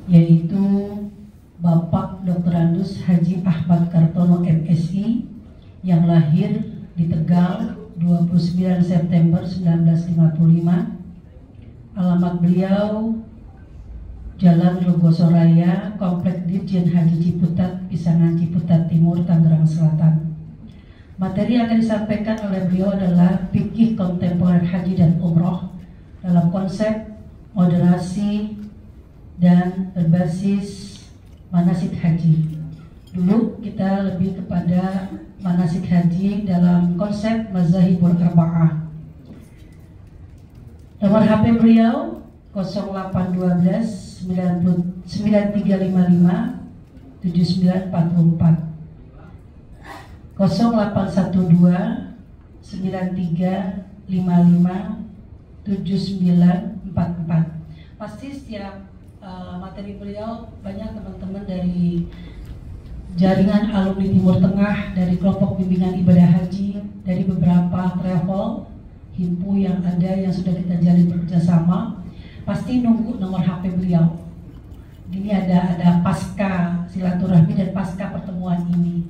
yaitu Bapak Dr. Andus Haji Ahmad Kartono MSI yang lahir di Tegal 29 September 1955. Alamat beliau Jalan Logosoraya, Komplek Dirjen Haji Ciputat, Pisangan Ciputat Timur, Tangerang Selatan. Materi yang akan disampaikan oleh beliau adalah fikih kontemporer haji dan umroh dalam konsep moderasi dan berbasis manasik haji. Dulu kita lebih kepada manasik haji dalam konsep mazahibul arba'ah. Nomor HP beliau 0812 9355 7944, 0812 9355 7944. Pasti setiap materi beliau banyak teman-teman dari jaringan alumni Timur Tengah, dari kelompok bimbingan ibadah haji, dari beberapa travel himpu yang ada yang sudah kita jalin bekerjasama, pasti nunggu nomor HP beliau. Ini ada pasca silaturahmi dan pasca pertemuan ini.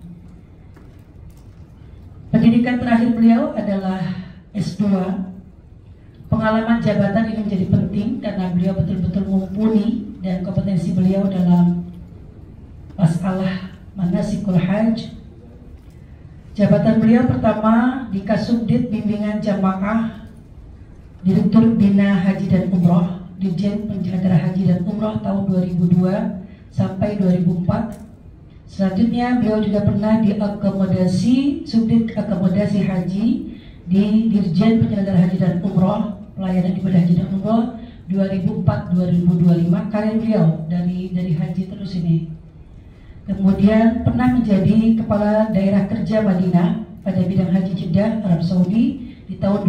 Pendidikan terakhir beliau adalah S2. Pengalaman jabatan ini menjadi penting karena beliau betul-betul mumpuni dan kompetensi beliau dalam masalah manasikul hajj. Jabatan beliau pertama di Kasubdit Bimbingan Jamaah Direktur Bina Haji dan Umroh, Dirjen Penyelenggara Haji dan Umroh tahun 2002 sampai 2004. Selanjutnya beliau juga pernah diakomodasi Subdit Akomodasi Haji di Dirjen Penyelenggara Haji dan Umroh, Pelayanan Ibadah Haji dan Umroh 2004-2025. Karir beliau dari haji terus ini. Kemudian pernah menjadi Kepala Daerah Kerja Madinah pada bidang haji Jeddah, Arab Saudi di tahun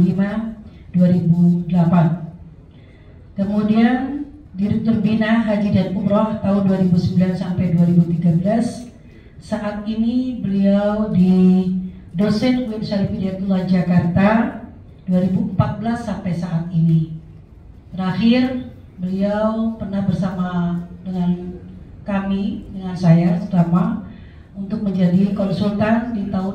2005-2008. Kemudian Direktur Bina Haji dan Umroh tahun 2009 sampai 2013. Saat ini beliau di dosen UIN Syarif Hidayatullah Jakarta 2014 sampai saat ini. Terakhir beliau pernah bersama dengan kami, dengan saya terutama, untuk menjadi konsultan di tahun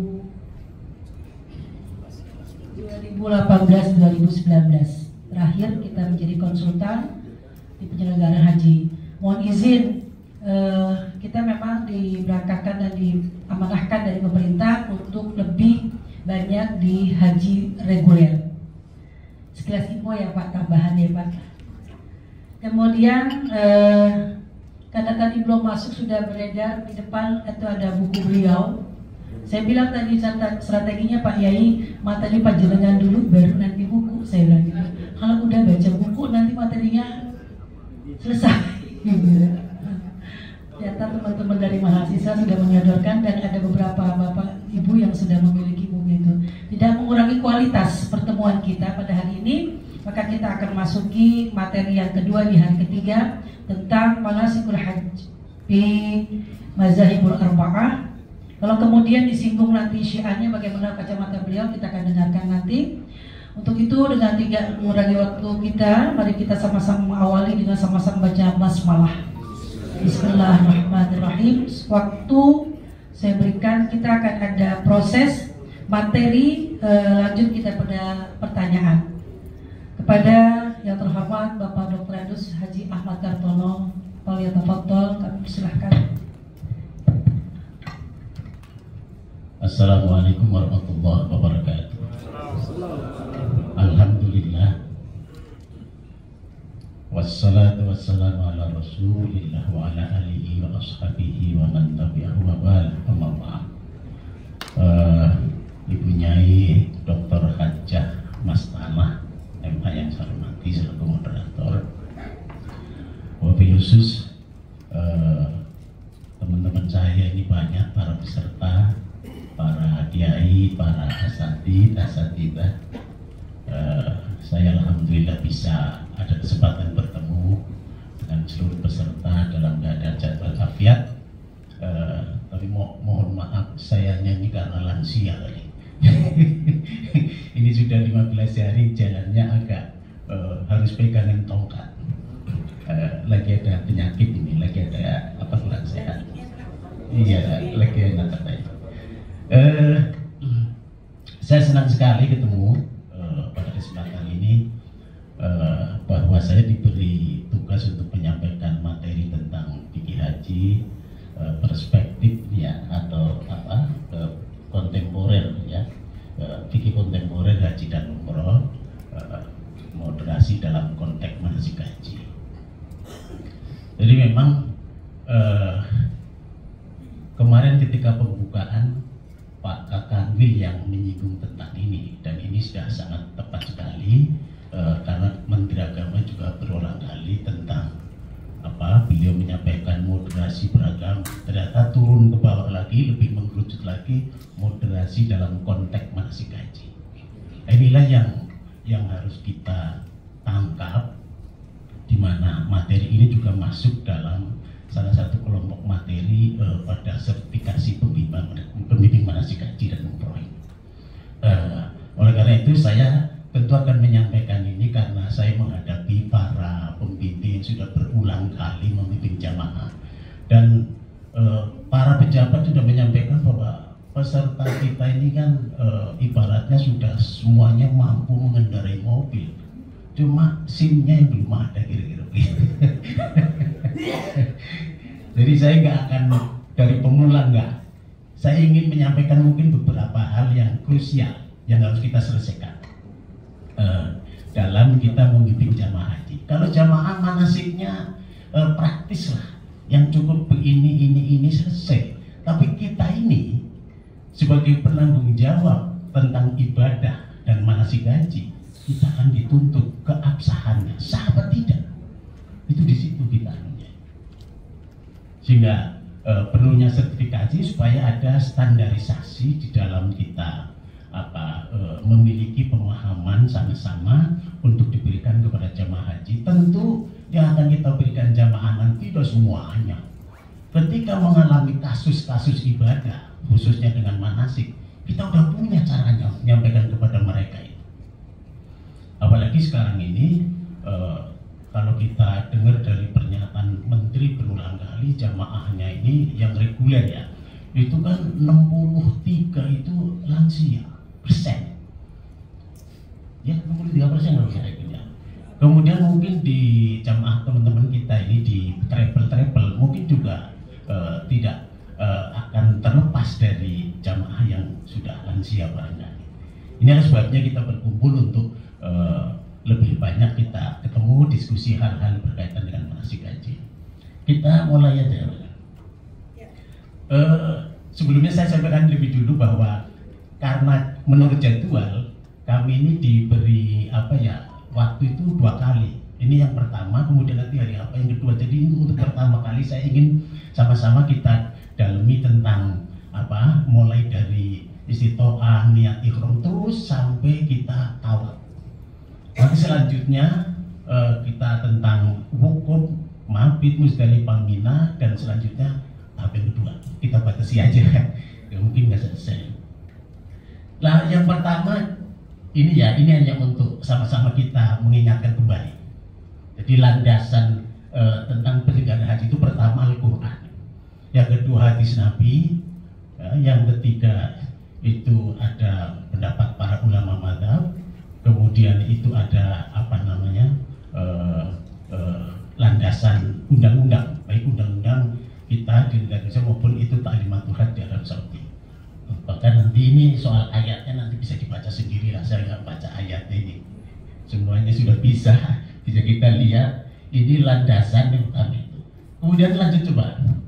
2018-2019. Terakhir kita menjadi konsultan di penyelenggaraan haji. Mohon izin, kita memang diberangkatkan dan diamanahkan dari pemerintah untuk lebih banyak di haji reguler. Sekilas info ya Pak, tambahan ya Pak. Kemudian karena tadi belum masuk sudah beredar di depan itu ada buku beliau. Saya bilang tadi strateginya Pak Yai, materi panjenengan dulu baru nanti buku. Saya bilang gitu. Kalau udah baca buku nanti materinya selesai. Ternyata teman-teman dari mahasiswa sudah menyodorkan dan ada beberapa bapak ibu yang sudah memiliki buku itu. Tidak mengurangi kualitas pertemuan kita pada hari ini, maka kita akan masuki materi yang kedua di hari ketiga tentang manasikul hajj di mazahibul arba'ah. Kalau kemudian disinggung nanti syiarnya bagaimana kacamata beliau, kita akan dengarkan nanti. Untuk itu dengan tidak mengurangi waktu kita, mari kita sama-sama mengawali dengan sama-sama baca basmalah. Bismillahirrahmanirrahim. Waktu saya berikan, kita akan ada proses materi, lanjut kita pada pertanyaan. Kepada yang terhormat Bapak Dr. Andus Haji Ahmad Kartono, Waliyatafadhol, kami persilahkan. Assalamualaikum warahmatullahi wabarakatuh. Alhamdulillah. Wassalatu wassalamu ala rasulillah wa ala alihi wa ashabihi wa man tabi'ahu wa ba'd. Ibu Nyai Dr. Hajjah Mas Tanah MA yang saya hormati selaku moderator. Wabil khusus teman-teman saya ini banyak, para peserta, para kiai, para asatidah. Saya alhamdulillah bisa ada kesempatan bertemu dengan seluruh peserta dalam keadaan jadwal afiat. Tapi mohon maaf, saya nyanyi karena lansia kali. Ini sudah 15 hari jalannya agak harus pegangan tongkat. lagi ada penyakit ini, lagi ada apa kurang sehat. Iya, lagi enak katanya. Saya senang sekali ketemu pada kesempatan ini bahwa saya diberi tugas untuk menyampaikan materi tentang fikih haji, perspektif ya atau apa kontemporer ya, fikih kontemporer haji dan umroh, moderasi dalam konteks manasik haji. Jadi memang kemarin ketika pembukaan Pak Kakanwil yang menyinggung tentang ini, dan ini sudah sangat tepat sekali karena Menteri Agama juga berulang kali tentang apa beliau menyampaikan moderasi beragam, ternyata turun ke bawah lagi, lebih mengkerucut lagi moderasi dalam konteks manasik haji. Inilah yang harus kita tangkap, di mana materi ini juga masuk dalam salah satu kelompok materi pada sertifikasi pembimbing manasik haji dan umroh ini. Oleh karena itu saya tentu akan menyampaikan ini karena saya menghadapi para pembimbing yang sudah berulang kali membimbing jamaah, dan para pejabat sudah menyampaikan bahwa peserta kita ini kan ibaratnya sudah semuanya mampu mengendarai mobil, cuma SIM-nya yang belum ada kira-kira. Jadi saya nggak akan dari pemula, nggak. Saya ingin menyampaikan mungkin beberapa hal yang krusial yang harus kita selesaikan dalam kita membimbing jamaah haji. Kalau jamaah manasiknya praktis lah, yang cukup ini selesai. Tapi kita ini sebagai penanggung jawab tentang ibadah dan manasik haji, kita akan dituntut keabsahannya, sahabat tidak. Itu di situ kita sehingga perlunya sertifikasi supaya ada standarisasi di dalam kita memiliki pemahaman sama-sama untuk diberikan kepada jamaah haji. Tentu yang akan kita berikan jamaah nanti tidak semuanya. Ketika mengalami kasus-kasus ibadah, khususnya dengan manasik, kita udah punya caranya menyampaikan kepada mereka itu. Apalagi sekarang ini kalau kita dengar dari pernyataan menteri berulang kali, jamaahnya ini yang reguler ya, itu kan 63 itu lansia persen, ya 63% kalau saya ya. Kemudian mungkin di jamaah teman-teman kita ini di travel mungkin juga tidak akan terlepas dari jamaah yang sudah lansia barangkali. Inilah sebabnya kita berkumpul untuk lebih banyak kita ketemu, diskusi hal-hal berkaitan dengan manasik haji. Kita mulai aja. Sebelumnya saya sampaikan lebih dulu bahwa karena menurut jadwal kami ini diberi waktu itu 2 kali. Ini yang pertama, kemudian nanti hari apa yang kedua. Jadi untuk pertama kali saya ingin sama-sama kita dalami tentang mulai dari istitoah, niat ikhram terus sampai kita tawaf. Nanti selanjutnya kita tentang wukuf, mabit, Muzdalifah, Mina, dan selanjutnya tahap yang kedua. Kita batasi aja, ya mungkin nggak selesai. Nah, yang pertama ini hanya untuk sama-sama kita mengingatkan kembali. Jadi landasan tentang penyelenggaraan haji itu pertama Al-Quran, yang kedua hadis Nabi, yang ketiga itu ada pendapat para ulama mazhab. Kemudian itu ada landasan undang-undang, baik undang-undang kita di negara Indonesia maupun itu Ta'limatul Hajj di Arab Saudi. Bahkan nanti ini soal ayatnya nanti bisa dibaca sendiri lah, saya nggak baca ayatnya ini, semuanya sudah bisa kita lihat. Ini landasan yang utama itu. Kemudian lanjut coba,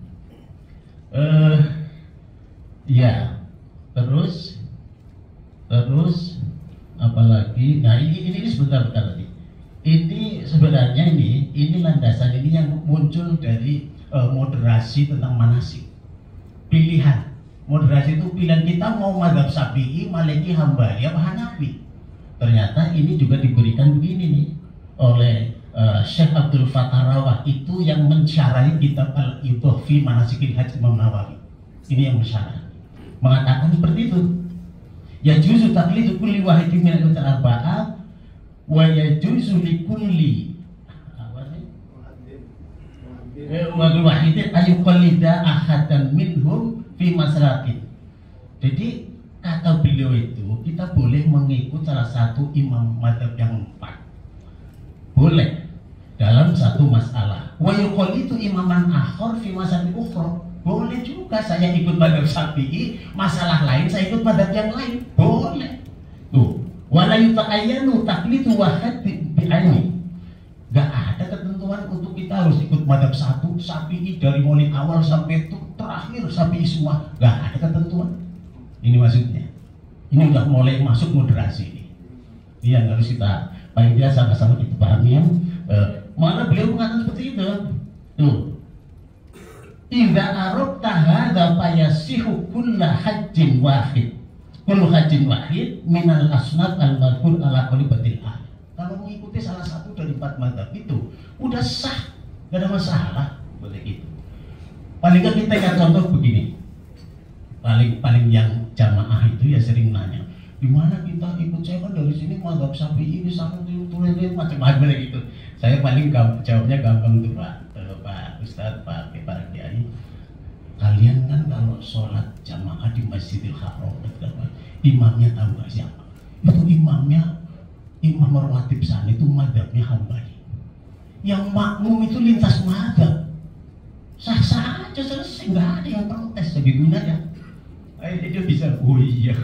terus apalagi, nah ini sebentar tadi. Ini sebenarnya ini landasan ini yang muncul dari moderasi tentang manasik. Pilihan moderasi itu pilihan kita mau mazhab Syafi'i, Maliki, Hambali, apa Hanafi. Ternyata ini juga diberikan begini nih oleh Syekh Abdul Fattah Rawah, itu yang mensyarahi kitab Al-Idah fi Manasikil Hajj Imam Nawawi. Ini yang mensyarahi, mengatakan seperti itu. Ya juzu taklidu kulli wahidin min al-arba'ah wa yajuzu li kulli Wal wahidin ayuqallida ahadan minhum fi masratin. Jadi kata beliau itu kita boleh mengikut salah satu imam mazhab yang 4. Boleh dalam satu masalah. Wa yuqallidu imaman akhar fi masail ukhra. Boleh juga saya ikut mazhab Syafi'i, masalah lain saya ikut mazhab yang lain. Boleh. Tuh, wala yuta'ayyanu taqlidu wahid bi'aini. Gak ada ketentuan untuk kita harus ikut mazhab satu Syafi'i dari mulai awal sampai terakhir Syafi'i semua. Gak ada ketentuan. Ini maksudnya. Ini udah mulai masuk moderasi ini. Ini yang harus kita paling tidak sama-sama kita pahami. Malah beliau mengatakan seperti itu. Tuh. Idza arabta hadza fayasihu kullu hajjin wahid. Kullu hajjin wahid minal asnaf al-madhkur ala qalibatil ahli. Kalau mengikuti salah satu dari 4 mazhab itu udah sah, gak ada masalah, boleh gitu. Paling gak kita ingat contoh begini. Paling yang jamaah itu ya sering nanya, di mana kita ikut? Saya kan dari sini mazhab Syafi'i, di sana tulis macam-macam gitu. Saya paling jawabnya gampang tuh Pak Ustadz, Pak Kiai. Kalian kan kalau sholat jamaah di Masjidil Haram, imamnya tahu gak siapa? Itu imamnya Imam Rawatib sana itu madhabnya Hambali. Yang makmum itu lintas madhab. Sah-sah aja, selesai, nggak ada yang protes, segituin aja. Dia bisa, oh iya.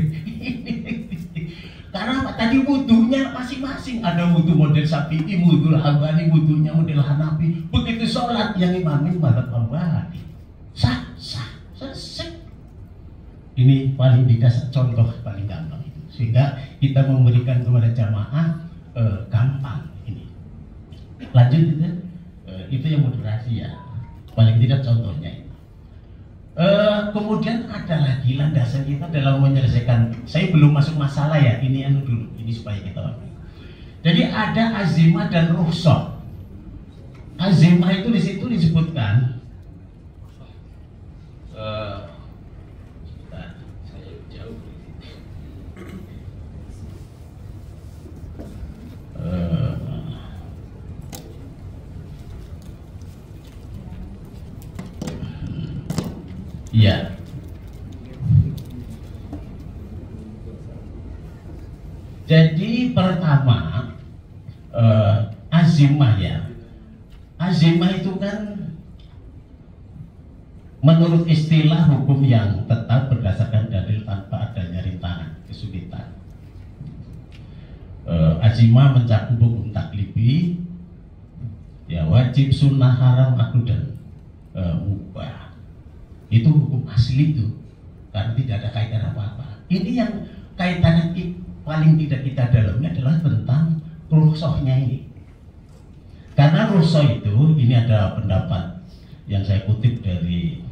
Karena tadi wudunya masing-masing. Ada wudu model Syafi'i, wudu Hambali, wudunya model Hanafi. Begitu sholat yang imamin madhab Hambali. Sah-sah, selesai. Ini paling tidak contoh paling gampang. Sehingga kita memberikan kepada jamaah gampang ini. Lanjut itu yang moderasi ya. Paling tidak contohnya itu. Kemudian ada lagi landasan kita dalam menyelesaikan. Saya belum masuk masalah ya. Ini dulu. Ini supaya kita pahami. Jadi ada azimah dan rukhsah. Azimah itu di situ disebutkan. Ya. Jadi pertama azimah ya. Azimah itu kan menurut istilah hukum yang tetap berdasarkan dalil tanpa adanya rintangan, kesulitan. Azimah mencakup hukum taklifi, ya wajib, sunnah, haram, makruh dan mubah. Itu hukum asli itu, karena tidak ada kaitan apa-apa. Ini yang kaitannya paling tidak kita dalamnya adalah tentang rukhsahnya ini. Karena rukhsah itu, ini ada pendapat yang saya kutip dari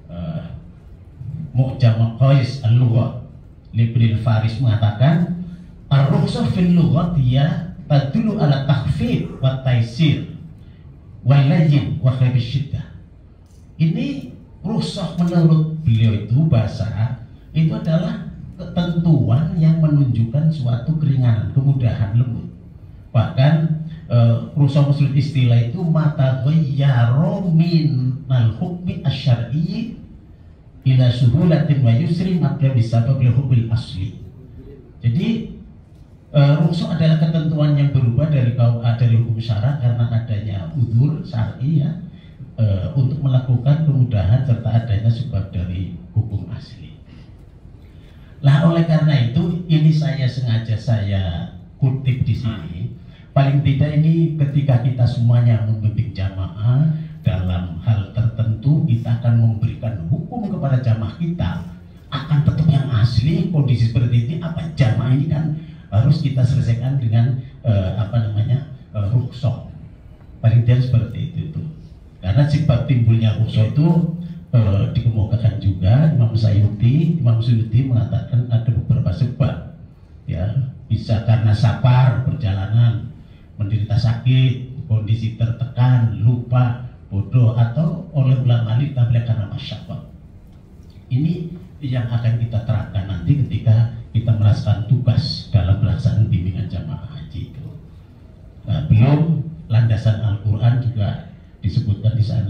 Mu'jam Qais al-Lughah, Ibnul Faris mengatakan, ar-rukhsah fil lughah dia tadullu ala takhfif wa taysir wa layyin wa khafif syiddah. Ini rukhsah menurut beliau itu bahasa itu adalah ketentuan yang menunjukkan suatu keringanan, kemudahan, lembut. Bahkan rukhsah maksud istilah itu mata ghayyara min al-hukmi asy-syar'i ila suhulatin wa yusri maka bisabab al-hukmil asli. Jadi rukhsah adalah ketentuan yang berubah dari hukum syara karena adanya udzur syar'i ya. Untuk melakukan kemudahan serta adanya sebab dari hukum asli. Lah oleh karena itu ini sengaja saya kutip di sini. Paling tidak ini ketika kita semuanya membimbing jamaah dalam hal tertentu, kita akan memberikan hukum kepada jamaah kita akan tetap yang asli. Kondisi seperti ini apa jamaah ini kan harus kita selesaikan dengan rukhsah. Paling tidak seperti itu tuh. Karena sebab timbulnya rukhsah itu dikemukakan juga Imam Suyuti mengatakan ada beberapa sebab ya, bisa karena safar, perjalanan, menderita sakit, kondisi tertekan, lupa, bodoh, atau oleh ulama ditambah karena masyarakat. Ini yang akan kita terapkan nanti ketika kita merasakan tugas dalam pelaksanaan bimbingan jamaah haji itu. Belum landasan Al-Quran juga disebutkan di sana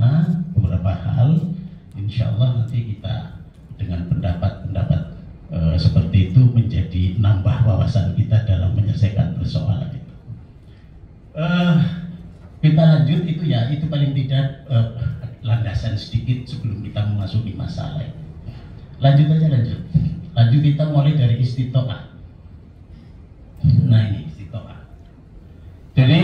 insya Allah nanti kita dengan pendapat-pendapat seperti itu menjadi nambah wawasan kita dalam menyelesaikan persoalan itu. Kita lanjut itu ya, itu paling tidak landasan sedikit sebelum kita memasuki masalah ini. Lanjut kita mulai dari istitoah. Nah ini istitoah. Jadi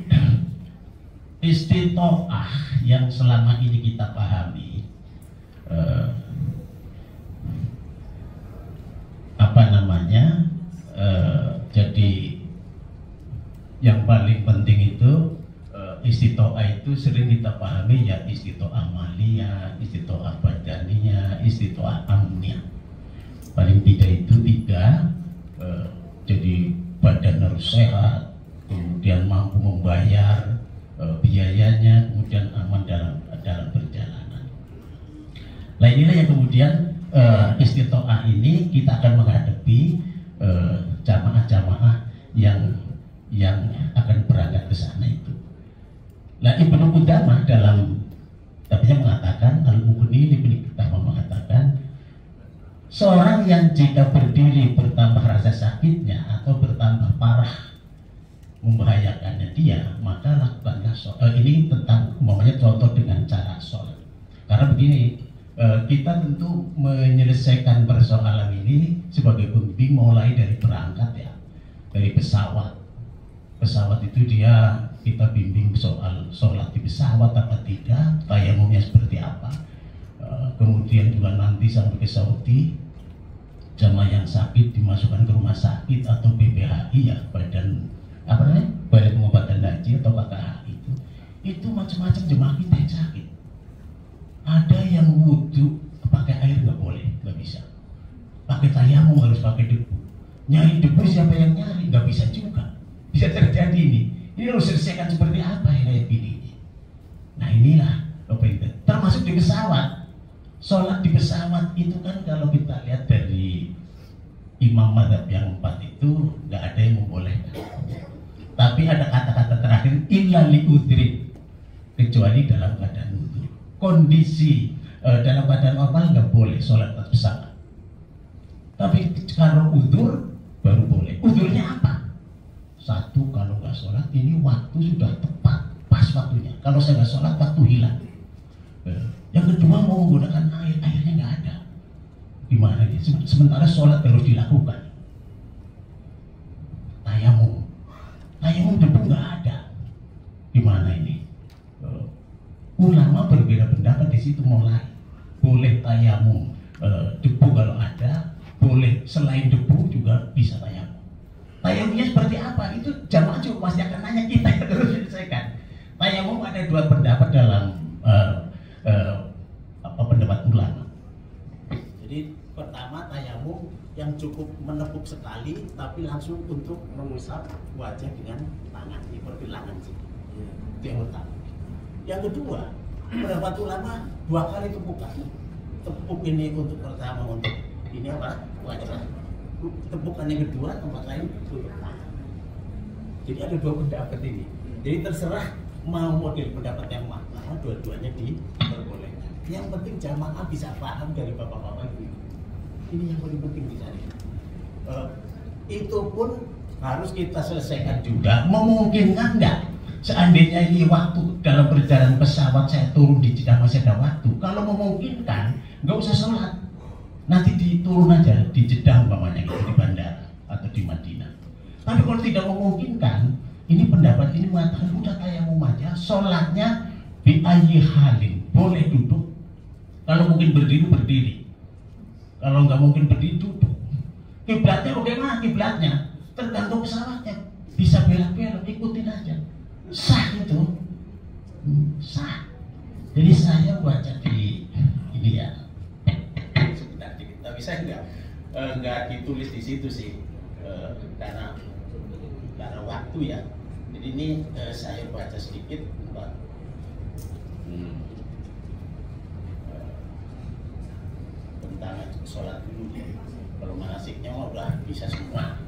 istitoah yang selama ini kita pahami jadi yang paling penting itu istitoah itu sering kita pahami ya istitoah maliyah, istitoah badaniyah, istitoah amniyah. Paling tidak itu 3, jadi badan harus sehat, kemudian mampu membayar biayanya, kemudian aman dalam perjalanan. Nah inilah yang kemudian istitoah ini kita akan menghadapi jamaah-jamaah yang akan berangkat ke sana itu. Nah Ibnu Qudamah dalam kitabnya mengatakan, Al-Mughni Ibnu Qudamah mengatakan, seorang yang jika berdiri bertambah rasa sakitnya atau bertambah parah membahayakannya dia, maka lakukanlah sholat. Ini tentang umpamanya contoh dengan cara sholat. Karena begini, kita tentu menyelesaikan persoalan ini sebagai pembimbing mulai dari berangkat ya, dari pesawat. Pesawat itu kita bimbing soal sholat di pesawat apa tidak, tayamumnya seperti apa. Kemudian juga nanti sampai ke Saudi, jamaah yang sakit dimasukkan ke rumah sakit atau BPHI ya, Badan Pengobatan Haji atau KKHI itu macam-macam jemaah kita yang sakit. Ada yang wudhu pakai air nggak boleh, nggak bisa. Pakai tayamum harus pakai debu. Nyari debu siapa yang nyari? Nggak bisa juga. Bisa terjadi ini. Ini harus selesaikan seperti apa yang kayak gini. Nah inilah termasuk di pesawat. Sholat di pesawat itu kan kalau kita lihat dari imam mazhab yang 4 itu nggak ada yang membolehkan. Tapi ada kata-kata terakhir illa li udhrin, kecuali dalam keadaan udhur. Kondisi dalam keadaan normal nggak boleh sholat di pesawat. Tapi kalau udhur baru boleh. Udhurnya apa? Satu, kalau nggak sholat ini waktu sudah tepat, pas waktunya. Kalau saya nggak sholat waktu hilang. Yang kedua mau menggunakan airnya nggak ada. Gimana ini? Sementara sholat harus dilakukan. Tayamum debu nggak ada. Gimana ini? Ulama berbeda pendapat di situ mulai. Boleh tayamum debu kalau ada, boleh selain debu juga bisa tayamum. Tayamumnya seperti apa? Itu jamaah juga pasti akan nanya, kita yang terus selesaikan. Tayamum ada 2 pendapat dalam pendapat ulama. Jadi pertama tayamum yang cukup menepuk sekali tapi langsung untuk mengusap wajah dengan tangan, di pergelangan sini. Itu yang pertama. Yang kedua, pendapat ulama 2 kali tepukan. Tepuk ini untuk pertama untuk ini apa? Wajah. Tepukan yang kedua tempat lain untuk tangan. Jadi ada 2 pendapat ini. Jadi terserah mau model pendapat yang mana, dua-duanya diperbolehkan. Yang penting jamaah bisa paham dari bapak-bapak ini. Ini yang paling penting di sana. Itu pun harus kita selesaikan juga. Memungkinkan enggak? Seandainya ini waktu dalam perjalanan pesawat saya turun di Jeddah masih ada waktu. Kalau memungkinkan, nggak usah sholat. Nanti diturun aja di Jeddah umpamanya gitu, di bandara atau di Madinah. Tapi kalau tidak memungkinkan, ini pendapat ini mengatakan udah tayamum aja, sholatnya bi ayyi halin, boleh duduk. Kalau mungkin berdiri. Kalau nggak mungkin berdiri, duduk. Kiblatnya bagaimana? Kiblatnya tergantung pesawatnya. Bisa belok-belok, ikutin aja. Sah itu, sah. Jadi saya baca di ini ya. Sebentar dikit, tapi saya nggak ditulis di situ sih, karena waktu ya. Jadi ini saya baca sedikit. Tentang sholat dulu. Kalau manasiknya udah bisa semua.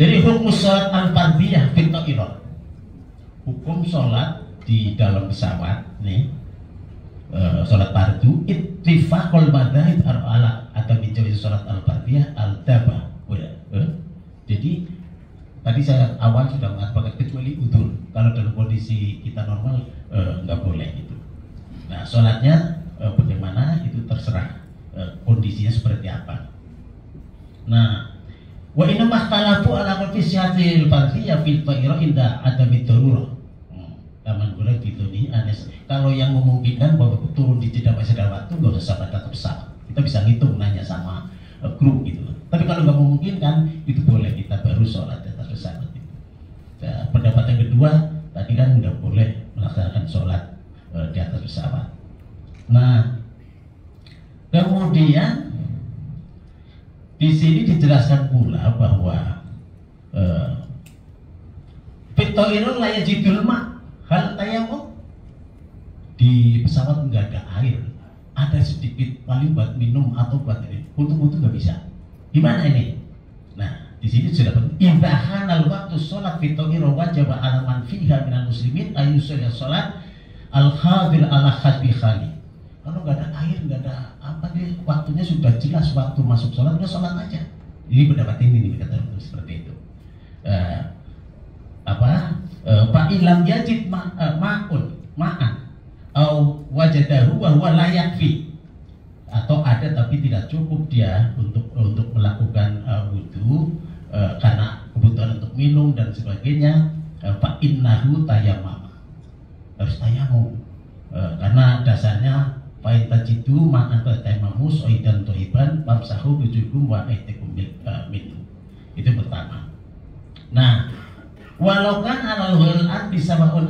Jadi hukum sholat al-fardiyah fil ta'irah, hukum sholat di dalam pesawat nih, sholat fardu ittifaqul madzhab ala atau bicara sholat al-fardiyah al-daba. Jadi tadi saya awal sudah mengatakan kecuali udzur, kalau dalam kondisi kita normal nggak boleh itu. Nah sholatnya bagaimana itu terserah kondisinya seperti apa. Nah wa inna mahtalafu ala qisyatil fardiyah fil ta'irah inda adami darurah. Taman boleh dituni anes. Kalau yang memungkinkan bahwa turun di jeda waktu nggak usah pada pesawat. Kita bisa ngitung nanya sama grup gitu. Tapi kalau nggak memungkinkan itu boleh kita baru sholat di atas pesawat. Nah, pendapat yang kedua tadi kan nggak boleh melaksanakan sholat di atas pesawat. Nah kemudian di sini dijelaskan pula bahwa fitoirun layajidul ma hal tayamum, di pesawat nggak ada air, ada sedikit paling buat minum atau buat ini, untuk nggak bisa. Gimana ini? Nah di sini sudah indahan al waktu sholat fitoirun wajib ala man fiha minal muslimin ayusul sholat al hadir ala khasbi khali. Kalau nggak ada air, nggak ada apa nih, waktunya sudah jelas waktu masuk sholat, udah sholat aja. Ini pendapat ini kata seperti itu. Pak ilam yajid ma'an au wajadahu wa huwa la yakfi, atau ada tapi tidak cukup dia untuk melakukan wudu karena kebutuhan untuk minum dan sebagainya, fa innahu tayammum, harus tayamum karena dasarnya fa'in tajidu ma'an tatayammamu soidan toiban famsahu wujuhum wa aydikum minhu. Itu pertama. Nah walau kan alal hul'an bisa ma'un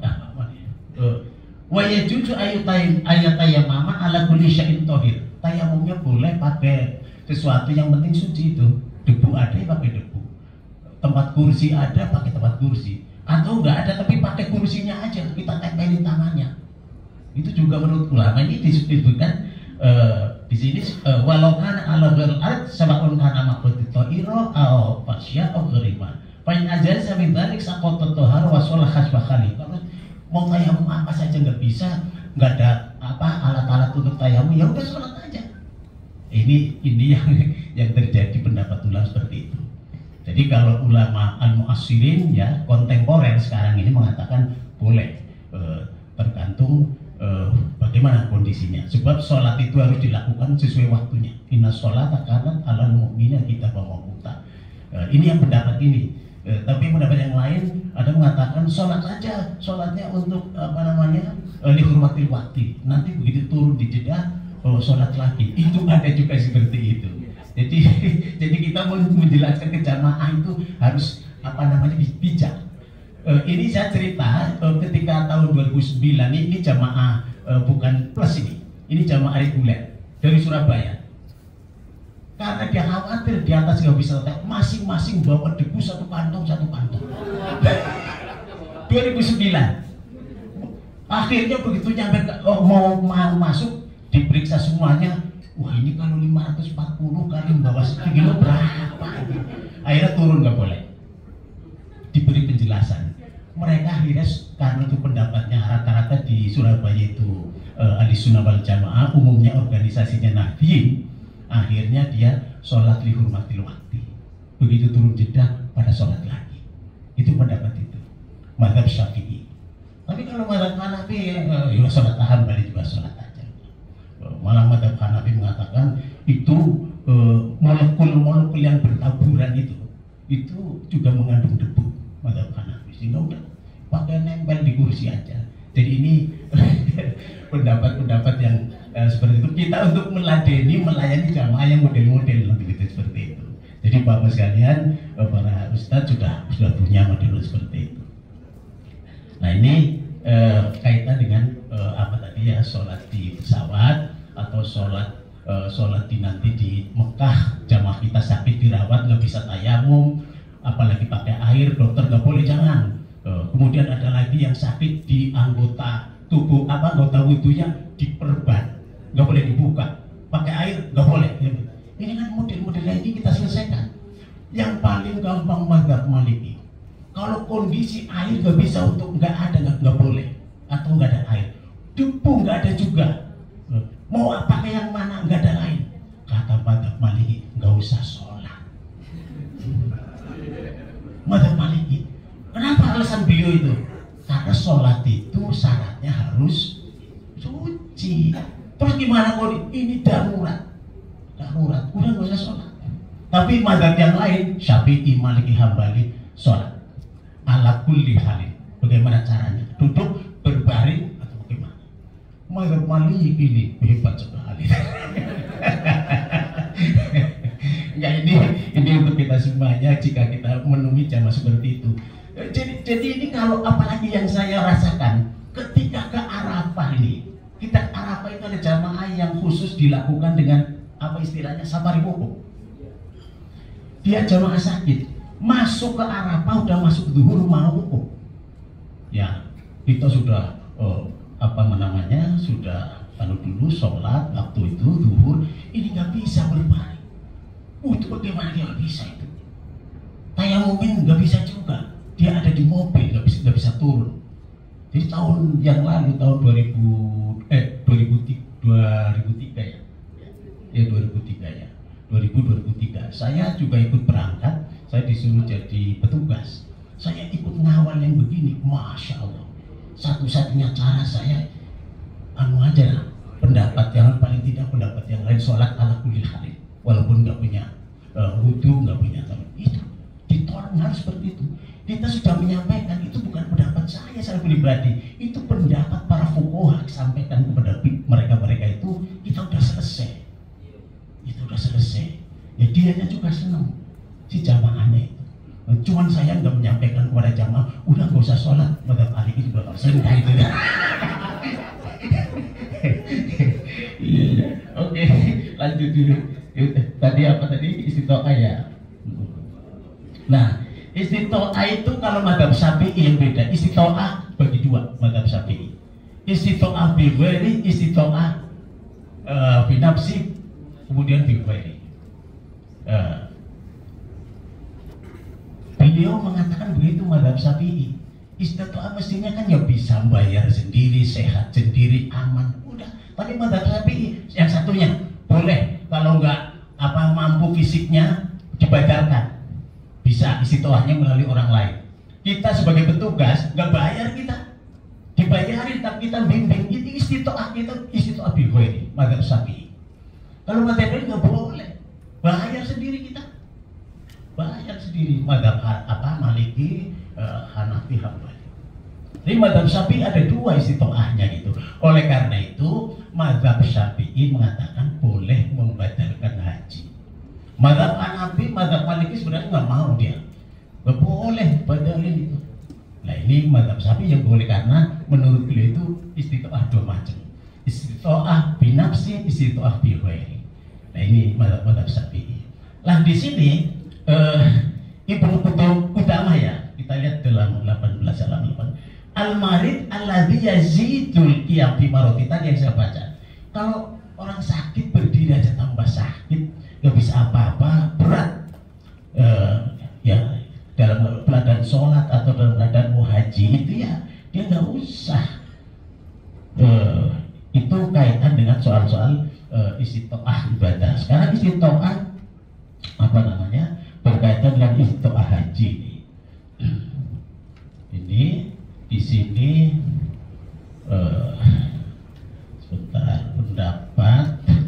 wa yajuju ayatayamama ala kulli syai'in tohir. Tayamumnya boleh pakai sesuatu yang penting suci itu. Debu ada ya pakai debu, tempat kursi ada pakai tempat kursi, atau enggak ada tapi pakai kursinya aja kita tempelin tangannya. Itu juga menurut ulama ini disebutkan di sini walau kan ala ghairal sabaqun kana maqdut ta'ira au fasya au gharima fa in ajaza min dzalik saqata tahar wa shalah khasba khali. Kalau mau tayamum apa saja nggak bisa, nggak ada alat-alat untuk tayamum, ya udah sholat aja. Ini yang terjadi pendapat ulama seperti itu. Jadi kalau ulama al-mu'assirin ya kontemporer sekarang ini mengatakan boleh, tergantung bagaimana kondisinya. Sebab sholat itu harus dilakukan sesuai waktunya. Inna sholat kanat alal mu'mina kita mawquta. Ini yang pendapat ini. Tapi pendapat yang lain ada mengatakan sholat saja, sholatnya untuk dihormati waktu. Nanti begitu turun di jeda, sholat lagi. Itu ada juga seperti itu. Jadi kita menjelaskan ke jamaah itu harus bijak. Ini saya cerita ketika tahun 2009 ini jamaah bukan plus ini jamaah reguler dari Surabaya. Karena dia khawatir di atas nggak bisa, masing-masing bawa debu satu kantong. 2009. Akhirnya begitu nyampe mau masuk diperiksa semuanya. Wah ini kalau 540 kali membawa sekilo berapa? Akhirnya turun nggak boleh. Diberi penjelasan. Mereka akhirnya karena itu pendapatnya rata-rata di Surabaya itu ahli sunnah wal jamaah, umumnya organisasinya Nahdien, akhirnya dia sholat li hurmatil waqti. Begitu turun jeda pada sholat lagi. Itu pendapat itu. Mazhab Syafi'i. Tapi kalau mazhab Hanafi ya sholat tahan balik juga sholat aja. Malah mazhab Hanafi mengatakan itu molekul-molekul yang bertaburan itu juga mengandung debu. Mazhab Hanafi sehingga udah pakai nempel di kursi aja. Jadi ini pendapat-pendapat yang seperti itu. Kita untuk melayani jamaah yang model-model begitu seperti itu. Jadi Bapak sekalian, para ustadz sudah punya model seperti itu. Nah ini kaitan dengan sholat di pesawat atau sholat nanti di Mekah, jamaah kita sakit dirawat nggak bisa tayamum, apalagi pakai air, dokter nggak boleh, jangan. Kemudian ada lagi yang sakit di anggota tubuh, anggota wudhunya diperban, nggak boleh dibuka, pakai air nggak boleh. Ini kan model-modelnya ini kita selesaikan. Yang paling gampang mazhab Maliki. Kalau kondisi air nggak bisa untuk nggak ada nggak boleh atau nggak ada air, debu nggak ada juga. Mau pakai yang mana nggak ada lain. Kata mazhab Maliki nggak usah sholat. Mazhab Maliki. Kenapa alasan beliau itu? Karena sholat itu syaratnya harus suci. Terus gimana kalau ini darurat? Darurat, udah nggak usah sholat. Tapi mazhab yang lain, Syafi'i, Maliki, Hambali, sholat. Ala kulli halin. Bagaimana caranya? Duduk, berbaring, atau bagaimana? Mazhab Maliki ini hebat sekali. Enggak, ini untuk kita semuanya jika kita menemui jamaah seperti itu. Jadi ini kalau apalagi yang saya rasakan ketika ke Arafah ini. Kita Arafah itu ada jamaah yang khusus dilakukan dengan apa istilahnya safari wukuf. Dia jamaah sakit, masuk ke Arafah udah masuk zuhur mau wukuf. Ya, kita sudah sudah dulu sholat waktu itu zuhur, ini nggak bisa berbaring. Itu bagaimana dia nggak bisa itu? Tayamum nggak bisa juga. Dia ada di mobil, nggak bisa turun. Jadi tahun yang lalu, tahun 2003 ya. Ya 2003 ya. 2003. Saya juga ikut berangkat, saya disuruh jadi petugas. Saya ikut ngawal yang begini, Masya Allah. Satu-satunya cara saya, pendapat yang paling tidak pendapat yang lain, sholat ala kulli halin. Walaupun nggak punya wudhu, nggak punya tahu. Itu ditolong harus seperti itu. Kita sudah menyampaikan, itu bukan pendapat saya pribadi. Itu pendapat para fuqaha disampaikan kepada mereka itu, kita udah selesai. Itu udah selesai. Ya dianya juga senang, si jamaahnya itu. Cuman saya nggak menyampaikan kepada jamaah, udah nggak usah sholat, mazhab Maliki juga nggak usah itu ya. Oke, lanjut dulu. Tadi apa tadi? Istitoah ya. Nah, istitoah itu kalau mazhab Syafi'i yang beda. Istitoah bagi dua mazhab Syafi'i. Istitoah biwari, istitoah binafsi, kemudian biwari. Beliau mengatakan begitu mazhab Syafi'i. Istitoah mestinya kan ya bisa bayar sendiri, sehat sendiri, aman. Udah. Tapi mazhab Syafi'i yang satunya boleh kalau nggak mampu fisiknya dibatalkan. Bisa istitoahnya melalui orang lain. Kita sebagai petugas nggak bayar, kita dibayarin tapi kita bimbing. Itu istitoah kita, istitoah biwari mazhab Syafi'i. Kalau mazhab lain nggak boleh, bayar sendiri kita. Bayar sendiri. Mazhab Maliki, Hanafi, Hambali. Jadi mazhab Syafi'i ada dua istitoahnya gitu. Oleh karena itu mazhab Syafi'i mengatakan boleh membatalkan haji. Mazhab Hanafi, mazhab Maliki sebenarnya nggak mau dia. Nggak boleh batalin itu. Nah ini mazhab Syafi'i yang boleh karena menurut beliau itu istitoah dua macam. Istitoah binafsi, istitoah biwari. Nah ini mazhab Syafi'i. Lah di sini Ibnu Qutb utama ya. Kita lihat dalam 18 halaman 8. Al-marid alladzi yazidul qiyam fi maroti tadi yang saya baca. Kalau orang sakit berdiri aja tambah sakit, nggak bisa apa-apa, berat. Ya dalam keadaan sholat atau dalam keadaan mau haji itu ya dia nggak usah. Itu kaitan dengan soal-soal istitoah ibadah. Sekarang istitoah berkaitan dengan istitoah haji. Ini di sini sebentar pendapat.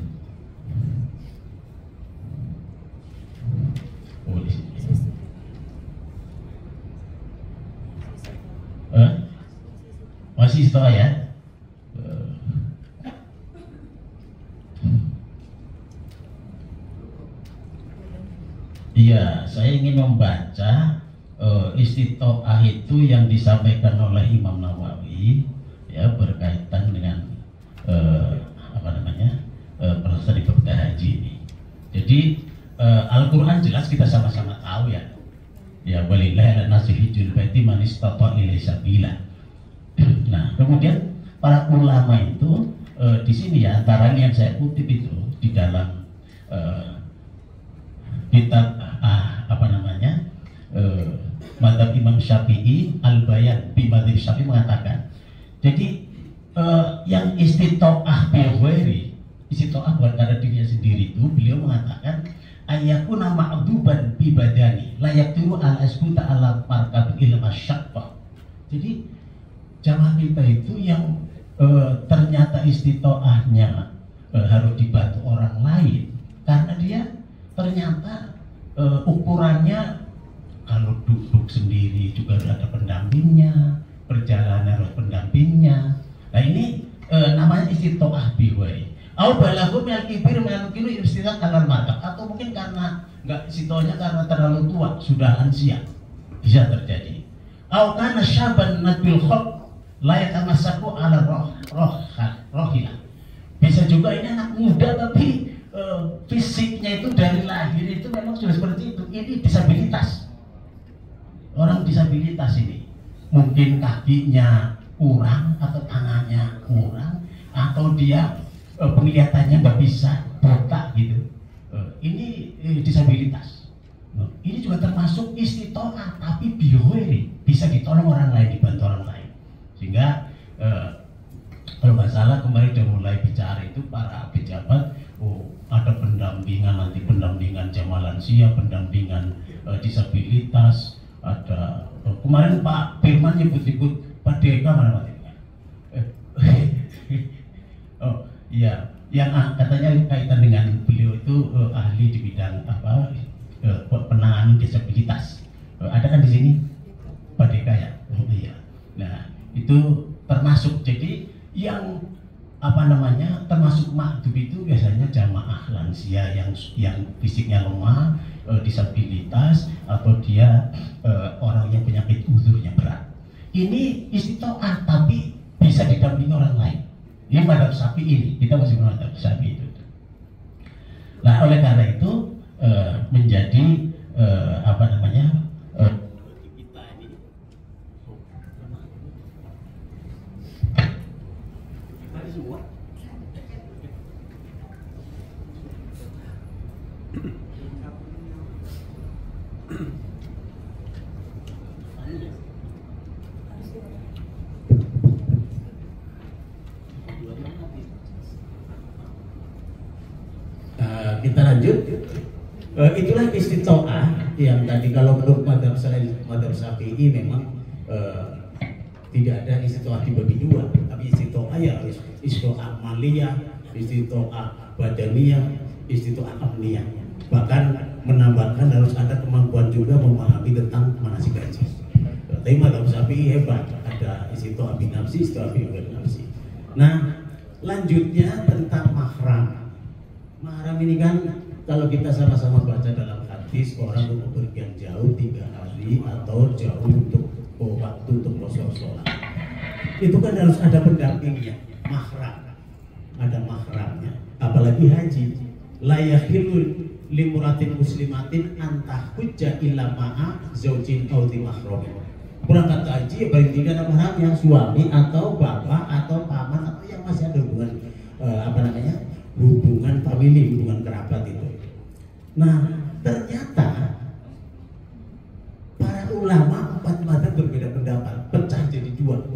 Oh di sini. Masih istitoah ya. Iya, saya ingin membaca istitoah itu yang disampaikan oleh Imam Nawawi ya berkaitan dengan proses ibadah haji ini. Jadi Al-Quran jelas kita sama-sama tahu ya. Ya walillahi 'alan nasi hijjul baiti man istata'a ilaihi sabila. Nah, kemudian para ulama itu di sini ya antara yang saya kutip itu di dalam kitab Imam Syafi'i Al-Bayan bi Madzhab Syafi'i mengatakan, jadi yang istitoah bil ghairi, istitoah buat karena dirinya sendiri itu, beliau mengatakan ayyakuna ma'duban bi badani la yaqdiru al asbuta ala markab ilma syaqqa. Jadi jamaah kita itu yang ternyata istitoahnya harus dibantu orang lain karena dia ternyata ukurannya kalau duduk sendiri juga harus ada pendampingnya, perjalanan harus pendampingnya. Nah ini namanya istitoah biwai. Au balaghu minal kibir mungkin istitoah karena markab, atau mungkin karena nggak istitoahnya karena terlalu tua, sudah lansia, bisa terjadi. Au kana syaban nabil khok layak amasaku ala rohilah. Bisa juga ini anak muda tapi fisiknya itu dari lahir itu memang sudah seperti itu. Ini disabilitas. Orang disabilitas ini mungkin kakinya kurang atau tangannya kurang atau dia penglihatannya nggak bisa, buta gitu. Ini disabilitas. Ini juga termasuk istitoah tapi bioheri, bisa ditolong orang lain, dibantu orang lain. Sehingga kalau nggak salah kemarin udah mulai bicara itu para pejabat, ada pendampingan, nanti pendampingan jamaah lansia, pendampingan disabilitas, ada kemarin Pak Firman nyebut-nyebut Pak Deka mana Pak Deka? Oh iya, yang katanya kaitan dengan beliau itu ahli di bidang apa penanganan disabilitas. Ada kan di sini Pak Deka ya? Oh iya. Nah itu termasuk, jadi yang apa namanya termasuk makdub itu biasanya jamaah lansia yang fisiknya lemah, disabilitas, atau dia orang yang penyakit uzurnya berat. Ini istitoah tapi bisa didampingi orang lain. Ini madzhab Syafi'i ini, kita masih madzhab Syafi'i itu. Nah oleh karena itu menjadi apa namanya kita ini semua kita lanjut. Itulah istitoah yang tadi kalau menurut madzhab Syafi'i memang tidak ada istitoah dibagi dua, tapi istitoah ya istitoah maliyah, istitoah badaniyah, istitoah amniyah. Bahkan menambahkan harus ada kemampuan juga memahami tentang manasik haji. Tapi madzhab Syafi'i hebat, ada istitoah binafsi, istitoah binafsi. Nah lanjutnya tentang mahram. Mahram ini kan kalau kita sama-sama baca dalam hadis, orang untuk bepergian jauh 3 hari atau jauh untuk waktu untuk sholat, itu kan harus ada pendampingnya, mahram, ada mahramnya. Apalagi haji, la yakhilul limuratin muslimatin antah hujja illa ma'a zaujin aw mahramin. Berangkat haji ya paling tidak ada mahramnya, suami atau bapak atau paman atau yang masih ada hubungan hubungan famili, hubungan kerabat itu. Nah ternyata para ulama 4 madzhab berbeda pendapat, pecah jadi 2.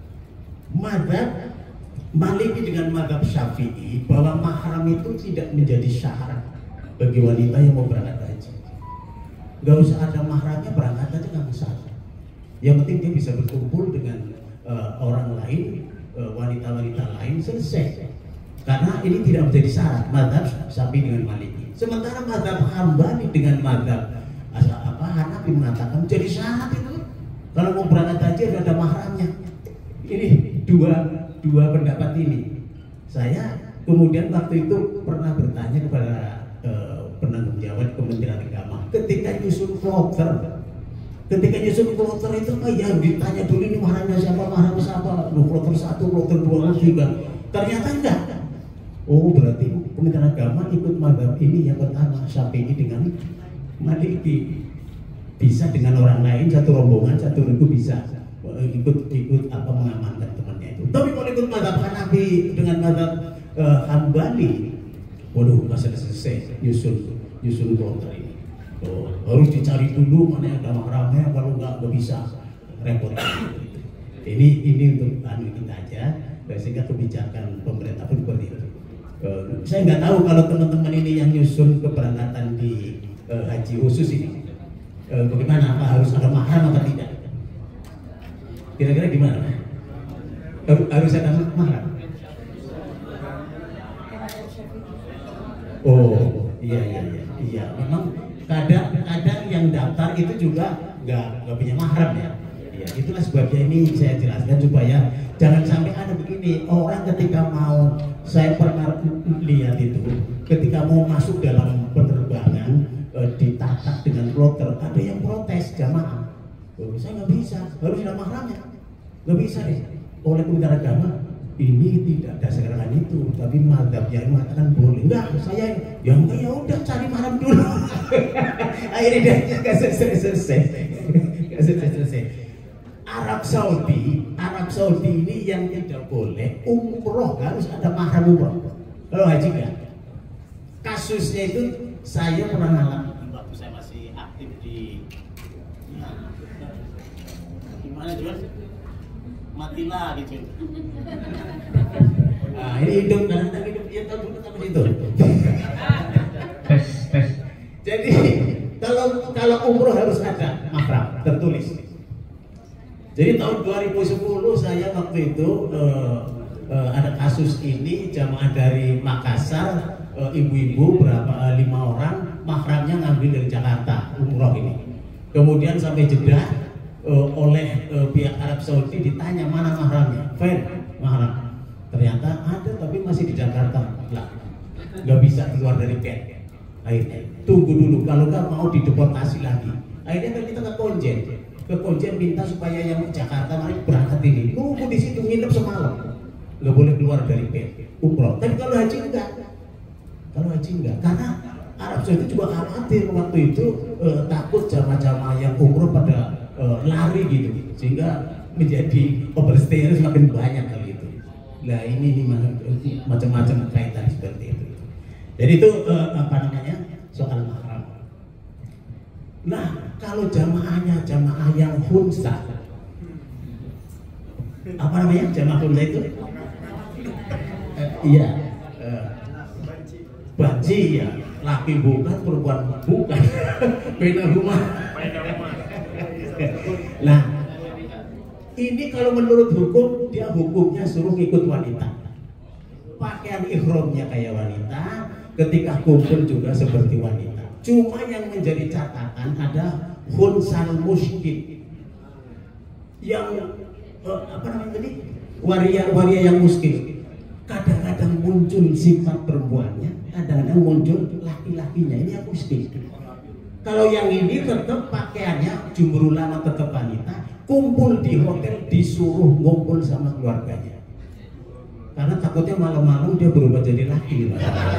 Madzhab Maliki dengan madzhab Syafi'i bahwa mahram itu tidak menjadi syarat bagi wanita yang mau berangkat haji. Gak usah ada mahramnya, berangkat aja nggak masalah. Yang penting dia bisa berkumpul dengan orang lain, wanita-wanita lain, selesai. Karena ini tidak menjadi syarat madzhab Syafi'i dengan Maliki. Sementara madzhab Hambali dengan madzhab Hanafi mengatakan menjadi syarat itu. Kalau mau berangkat haji harus ada mahramnya. Ini dua pendapat ini. Saya kemudian waktu itu pernah bertanya kepada penanggung jawab Kementerian Agama ketika nyusun kloter. Ketika nyusun kloter itu yang ditanya dulu ini mahramnya siapa, mahramnya siapa, kloter 1, kloter 2, 3. Ternyata enggak. Oh berarti Kementerian Agama ikut madzhab ini yang pertama, Syafi'i dengan Maliki. Bisa dengan orang lain, satu rombongan, satu regu bisa ikut mengamankan temannya itu. Tapi kalau ikut madzhab Hanafi dengan madzhab Hambali, waduh nggak selesai nyusun kloter ini. Harus dicari dulu mana yang ada mahramnya, kalau nggak bisa repot. Ini untuk kita aja, sehingga kebijakan pemerintah pun seperti itu. Saya nggak tahu kalau teman-teman ini yang nyusun keberangkatan di haji khusus ini, bagaimana, apa harus ada mahram atau tidak? Kira-kira gimana? Harus ada mahram? Oh, iya. Memang kadang yang daftar itu juga nggak punya mahram ya. Ya, itulah sebabnya ini saya jelaskan supaya jangan sampai ada begini, orang ketika mau, saya pernah lihat itu, ketika mau masuk dalam penerbangan ditatak dengan kloter, ada yang protes jamaah, saya nggak bisa, harus ada mahramnya, nggak bisa deh. Oleh Kementerian Agama ini tidak dasarkan itu, tapi mazhab yang mengatakan boleh. Enggak, saya ya udah cari mahram dulu. Akhirnya dia nggak selesai. Arab Saudi ini yang tidak boleh umroh, harus ada mahram umroh. Kalau haji enggak. Kasusnya itu saya pernah ngalamin waktu saya masih aktif di gimana Juan? Matilah gitu. Nah, ini hidup kadang-kadang hidup ya tahu itu. Tes. Jadi kalau umroh harus ada mahram tertulis. Jadi tahun 2010 saya waktu itu ada kasus ini, jamaah dari Makassar, ibu-ibu berapa 5 orang, mahramnya ngambil dari Jakarta umroh ini. Kemudian sampai Jeddah oleh pihak Arab Saudi ditanya mana mahramnya, mahram. Ternyata ada tapi masih di Jakarta, lah nggak bisa keluar dari gate. Akhirnya tunggu dulu, kalau nggak mau dideportasi lagi. Akhirnya kan kita ke Konjen minta supaya yang ke Jakarta mari berangkat ini, nunggu di situ nginep semalam, nggak boleh keluar dari gate umroh. Tapi kalau haji enggak, karena Arab Saudi juga khawatir waktu itu takut jamaah-jamaah yang umroh pada lari gitu, sehingga menjadi overstay semakin banyak kali itu. Nah ini macam-macam kaitan seperti itu. Jadi itu soal mahram. Nah kalau jamaahnya jamaah yang khunsa, jamaah khunsa itu? Iya, banci ya, laki bukan, perempuan bukan, beda rumah. Nah, ini kalau menurut hukum, dia hukumnya suruh ikut wanita. Pakaian ihramnya kayak wanita, ketika kumpul juga seperti wanita. Cuma yang menjadi catatan ada khunsal muskil, yang waria yang muskil. Kadang-kadang muncul sifat perempuannya, kadang-kadang muncul laki-lakinya. Ini yang muskil. Kalau yang ini tetap pakaiannya jumhur ulama tetap wanita, kumpul di hotel disuruh ngumpul sama keluarganya. Karena takutnya malam-malam dia berubah jadi laki.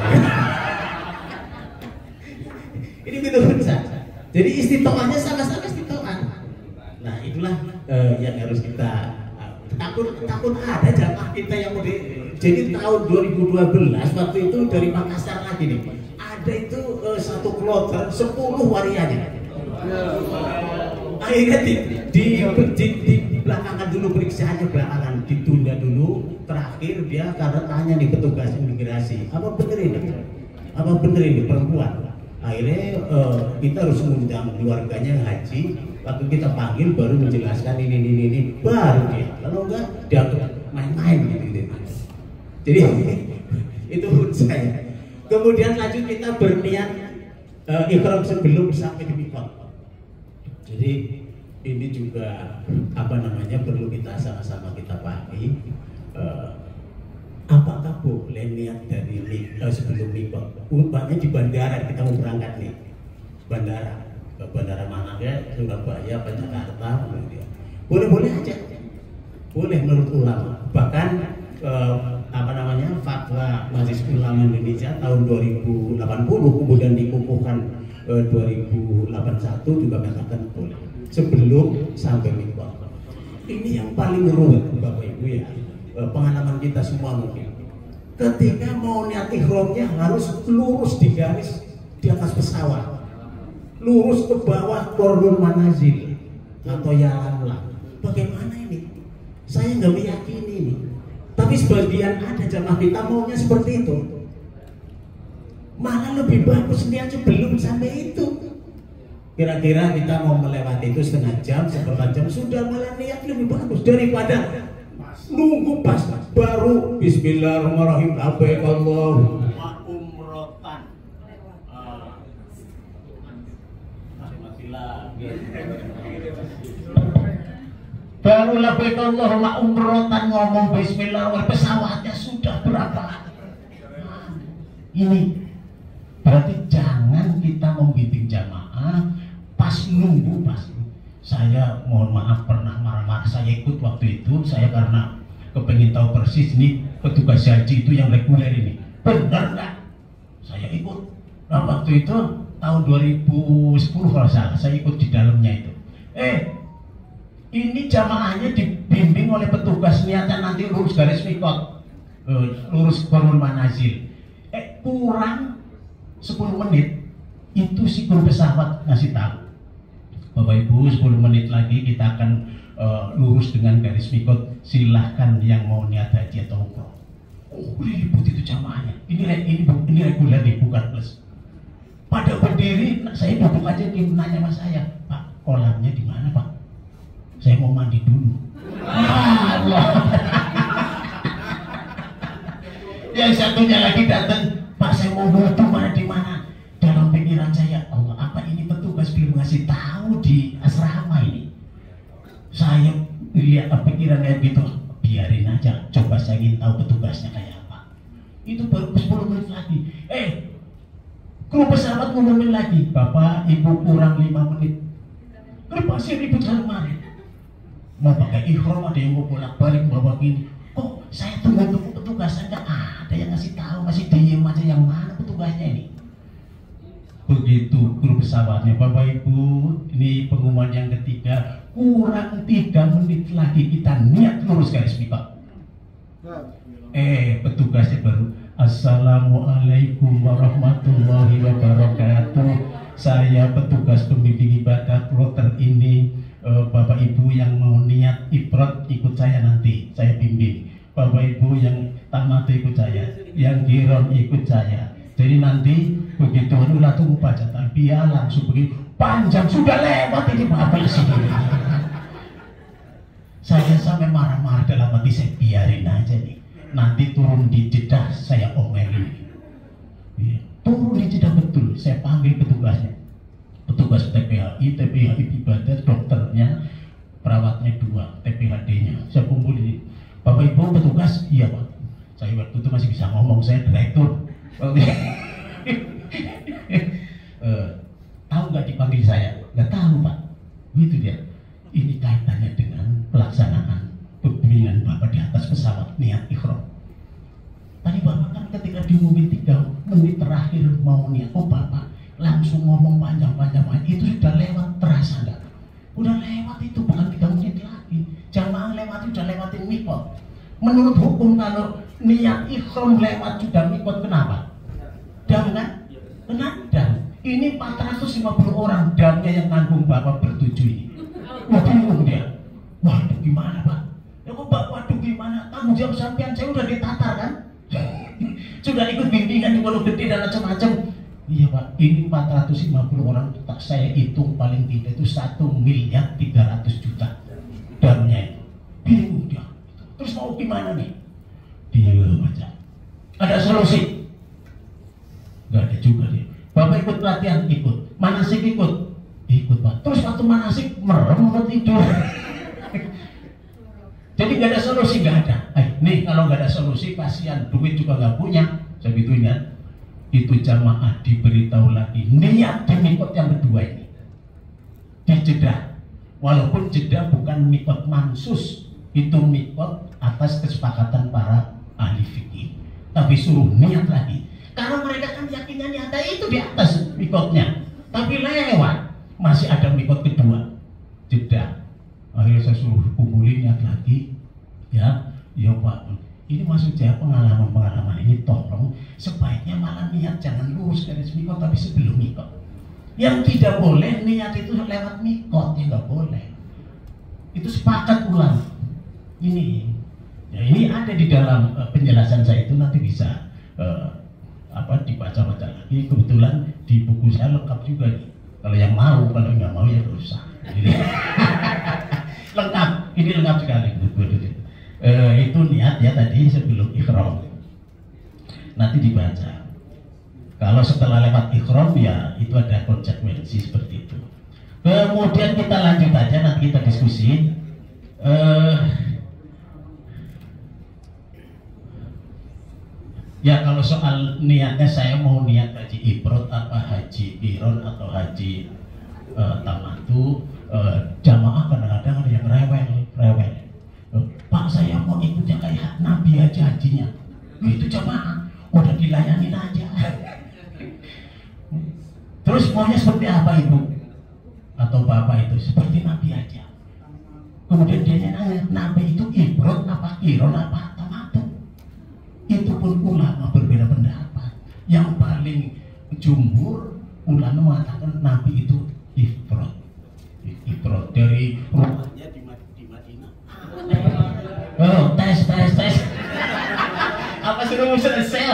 Ini betul betul. Jadi istiqomahnya sama-sama istiqomah. Nah itulah yang harus kita takut ada jamaah kita yang mau jadi tahun 2012 waktu itu dari Makassar lagi nih. Ada itu satu kloter 10 warianya. Akhirnya di belakangan dulu periksaannya belakangan ditunda dulu. Terakhir dia karena tanya nih petugas imigrasi, apa bener ini perempuan? Akhirnya kita harus mengundang keluarganya haji. Waktu kita panggil baru menjelaskan ini baru dia. Kalau enggak diatur main-main gitu. Jadi itu saya. Kemudian lanjut kita berniat ihram sebelum sampai di miqat. Jadi ini juga perlu kita sama-sama kita pahami. Apakah boleh niat dari sebelum miqat? Umpamanya di bandara kita mau berangkat nih, bandara mana ya, Surabaya, Jakarta, boleh aja, boleh menurut ulama. Bahkan fatwa Majelis Ulama Indonesia tahun 2080 kemudian dikukuhkan 2081 juga mengatakan boleh sebelum sampai miqat. Ini yang paling ruwet Bapak Ibu ya, pengalaman kita semua mungkin. Ketika mau niat ihramnya harus lurus di garis di atas pesawat. lurus ke bawah Qardul Manazil atau Yalamlam. Bagaimana ini? Saya nggak meyakini ini. Tapi sebagian ada jamaah kita maunya seperti itu. Malah lebih bagus niat sebelum sampai itu. Kira-kira kita mau melewati itu setengah jam, seperempat jam, sudah malah niat lebih bagus daripada nunggu pas baru Bismillahirrahmanirrahim labbaik Allahumma umrotan. Baru labbaik Allahumma umrotan ngomong Bismillahirrahmanirrahim, pesawatnya sudah berapa? Ini berarti jangan kita membimbing jamaah pas nunggu pas. Saya mohon maaf pernah marah-marah, saya ikut waktu itu, saya karena kepengen tahu persis nih petugas haji itu yang reguler ini benar nggak? Saya ikut. Nah waktu itu tahun 2010 kalau salah, saya ikut di dalamnya itu. Ini jamaahnya dibimbing oleh petugas niatnya nanti lurus garis mikot, lurus Qardul Manazil. Kurang 10 menit itu si kru pesawat ngasih tahu, Bapak Ibu 10 menit lagi kita akan lurus dengan garis mikot, silahkan yang mau niat haji atau umroh. Oh ribut itu jamaahnya, ini reguler nih bukan plus. Pada berdiri, saya duduk aja dia nanya sama saya, Pak kolamnya di mana Pak? Saya mau mandi dulu. Allah. Yang satunya lagi datang, Pak saya mau wudhu mana di mana? Dalam pikiran saya, Allah apa ini petugas belum ngasih tahu di asrama ini? Saya lihat pikiran kayak gitu, biarin aja, coba saya ingin tahu petugasnya kayak apa. Itu baru 10 menit lagi. Kru pesawat ngumumin lagi, Bapak Ibu kurang 5 menit. Kenapa sih ribut kemarin? Mau pakai ihram, ada yang mau bolak-balik bawa gini. Kok saya tunggu petugasnya nggak ada yang ngasih tahu, masih diem aja, yang mana petugasnya ini? Begitu kru pesawatnya, Bapak Ibu, ini pengumuman yang ketiga, kurang 3 menit lagi kita niat lurus garis mikot. Petugasnya baru, Assalamualaikum warahmatullahi wabarakatuh. Saya petugas pembimbing ibadah kloter ini. Bapak Ibu yang mau niat ifrad ikut saya nanti, saya bimbing. Bapak Ibu yang tamat ikut saya, yang giron ikut saya. Jadi nanti begitu udah tunggu baca talbiyah langsung begitu panjang sudah lewat ini Bapak sini. Saya sampai marah-marah dalam hati, saya biarin aja nih. Nanti turun di Jeddah saya omelin. Turun di Jeddah betul, saya panggil petugasnya. Petugas TPHI ibadah, dokternya, perawatnya 2, TPHD-nya. Saya kumpulin. Bapak Ibu petugas, iya Pak. Saya waktu itu masih bisa ngomong, saya direktur. Tahu nggak dipanggil saya? Nggak tahu Pak. Itu dia. Ini kaitannya dengan pelaksanaan pembimbingan Bapak di atas pesawat niat ikhram. Tadi Bapak kan ketika diumumin 3 menit terakhir mau niat, oh Bapak langsung ngomong panjang-panjang, itu sudah lewat, terasa nggak? Udah lewat itu, bukan 3 menit lagi. Jamaah lewat, udah lewatin mikot. Menurut hukum kalau niat ikhram lewat sudah mikot, kenapa? Dam kan? Kena dam. Ini 450 orang damnya yang nanggung Bapak bertujuh ini. Wah bingung dia. Waduh gimana Pak? Ya kok Pak, waduh gimana? Tanggung jawab sampean, saya udah ditatar kan? Sudah ikut bimbingan di Pondok Gede dan macam-macam. Iya Pak, ini 450 orang, tak saya hitung paling tidak itu 1.300.000.000 damnya itu. Bingung dia. Terus mau gimana nih? Dia aja. Ada solusi? Gak ada juga dia. Bapak ikut pelatihan, ikut. Manasik ikut? Ikut Pak. Terus waktu manasik merem mau tidur. Jadi gak ada solusi, gak ada. Nih kalau gak ada solusi, kasihan, duit juga gak punya. Saya gituin kan. Itu jamaah diberitahu lagi niat di mikot yang kedua ini di Jeddah, walaupun Jeddah bukan mikot mansus, itu mikot atas kesepakatan para ahli fikih, tapi suruh niat lagi karena mereka kan yakinnya niatnya itu di atas mikotnya, tapi lewat masih ada mikot kedua Jeddah. Akhirnya saya suruh kumpulin niat lagi, ya Pak. Ini maksud saya pengalaman ini tolong sebaiknya malah niat jangan lurus garis mikot tapi sebelum mikot. Yang tidak boleh niat itu lewat mikot, ya nggak boleh. Itu sepakat ulama. Ini, ya ini ada di dalam penjelasan saya itu, nanti bisa dibaca-baca lagi. Kebetulan di buku saya lengkap juga nih. Kalau yang mau, kalau nggak mau ya berusaha. Lengkap, ini lengkap sekali. Itu niat ya tadi sebelum ihram. Nanti dibaca. Kalau setelah lewat ihram ya itu ada konsekuensi seperti itu. Kemudian kita lanjut aja, nanti kita diskusi. Ya kalau soal niatnya, saya mau niat haji ifrad apa haji qiron atau haji tamattu. Jamaah kadang-kadang ada yang rewel. Pak, saya mau ikutnya kayak Nabi aja hajinya. Itu jamaah udah dilayanin aja. Terus maunya seperti apa ibu atau bapak itu? Seperti Nabi aja. Kemudian dia nanya, Nabi itu ifrad apa qiron apa tamattu? Itu pun ulama berbeda pendapat. Yang paling jumhur ulama mengatakan Nabi itu ifrad dari rumahnya di Madinah. Oh, tes. Apa suruh selesai?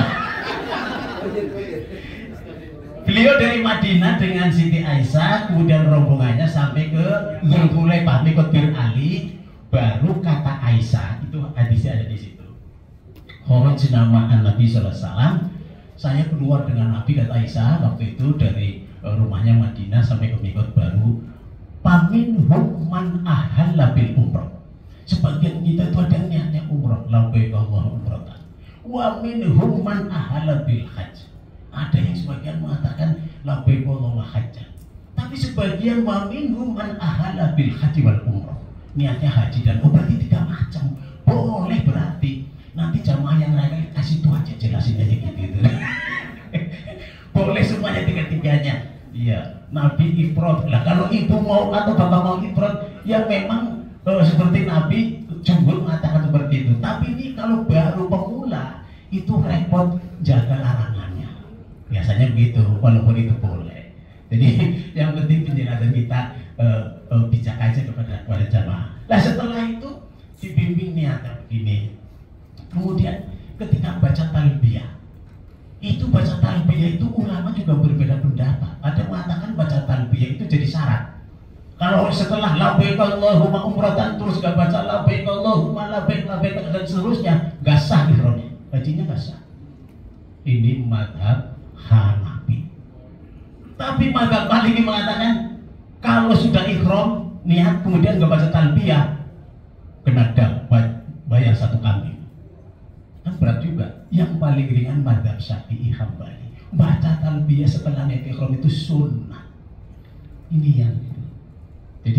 Beliau dari Madinah dengan Siti Aisyah, kemudian rombongannya sampai ke Dzulhulaifah, Mikot Bir Ali, baru kata Aisyah, itu hadisnya ada di situ. Hormat nama Nabi SAW, saya keluar dengan Nabi, kata Aisyah waktu itu dari rumahnya Madinah sampai ke Mikot baru. Paminhum man ahalla bil umrah. Sebagian kita itu ada niatnya umrah, labbaik Allahumma umratan. Wa minhum man ahalla bil hajj. Ada yang sebagian mengatakan labbaik Allahumma hajjan. Tapi sebagian wa minhum man ahalla bil haji wal umrah. Niatnya haji dan umrah itu tiga macam. Boleh berarti. Nanti jamaah yang lain kasih itu aja, jelasin aja gitu. Boleh semuanya tiga-tiganya. Iya, Nabi ifrad. Lah kalau ibu mau atau bapak mau ifrad, ya memang seperti Nabi jumhur mengatakan seperti itu. Tapi ini kalau baru pemula itu repot jaga larangannya. Biasanya begitu, walaupun itu boleh. Jadi yang penting penjelasan kita bijak aja kepada jamaah. Nah setelah itu dibimbing niatnya begini. Kemudian ketika baca talbiyah, itu baca talbiyah itu ulama juga berbeda pendapat. Ada yang mengatakan baca talbiyah itu jadi syarat. Kalau setelah labbaik Allahumma umratan terus gak baca labbaik Allahumma labbaik dan seterusnya, gak sah ihramnya, hajinya gak sah. Ini madhab Hanafi. Tapi madhab Maliki mengatakan kalau sudah ihram niat kemudian gak baca talbiyah, kena dam, bayar 1 kambing. Kan berat juga. Yang paling ringan madhab Syafi'i Hambali, baca talbiyah setelah niat ihram itu sunnah. Ini yang jadi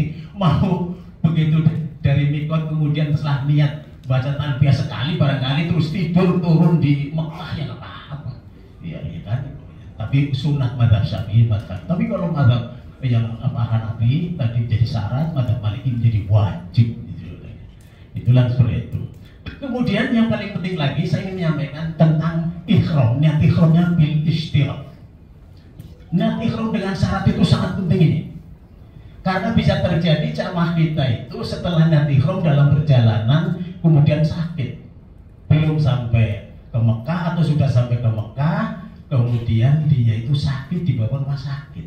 mau begitu dari mikot kemudian setelah niat baca talbiyah sekali barangkali terus tidur turun di Mekah ya nggak apa-apa. Iya kan. Tapi sunnah madhab Syafi'i madhab. Tapi kalau madhab yang Hanafi tadi jadi syarat, madhab Maliki menjadi wajib. Itulah seperti itu. Kemudian yang paling penting lagi saya ingin menyampaikan tentang ihram. Niat ihramnya bil istirah. Niat ihram dengan syarat itu sangat penting ini. Karena bisa terjadi jamaah kita itu setelah niat ihram dalam perjalanan kemudian sakit. Belum sampai ke Mekah atau sudah sampai ke Mekah, kemudian dia itu sakit dibawa rumah sakit.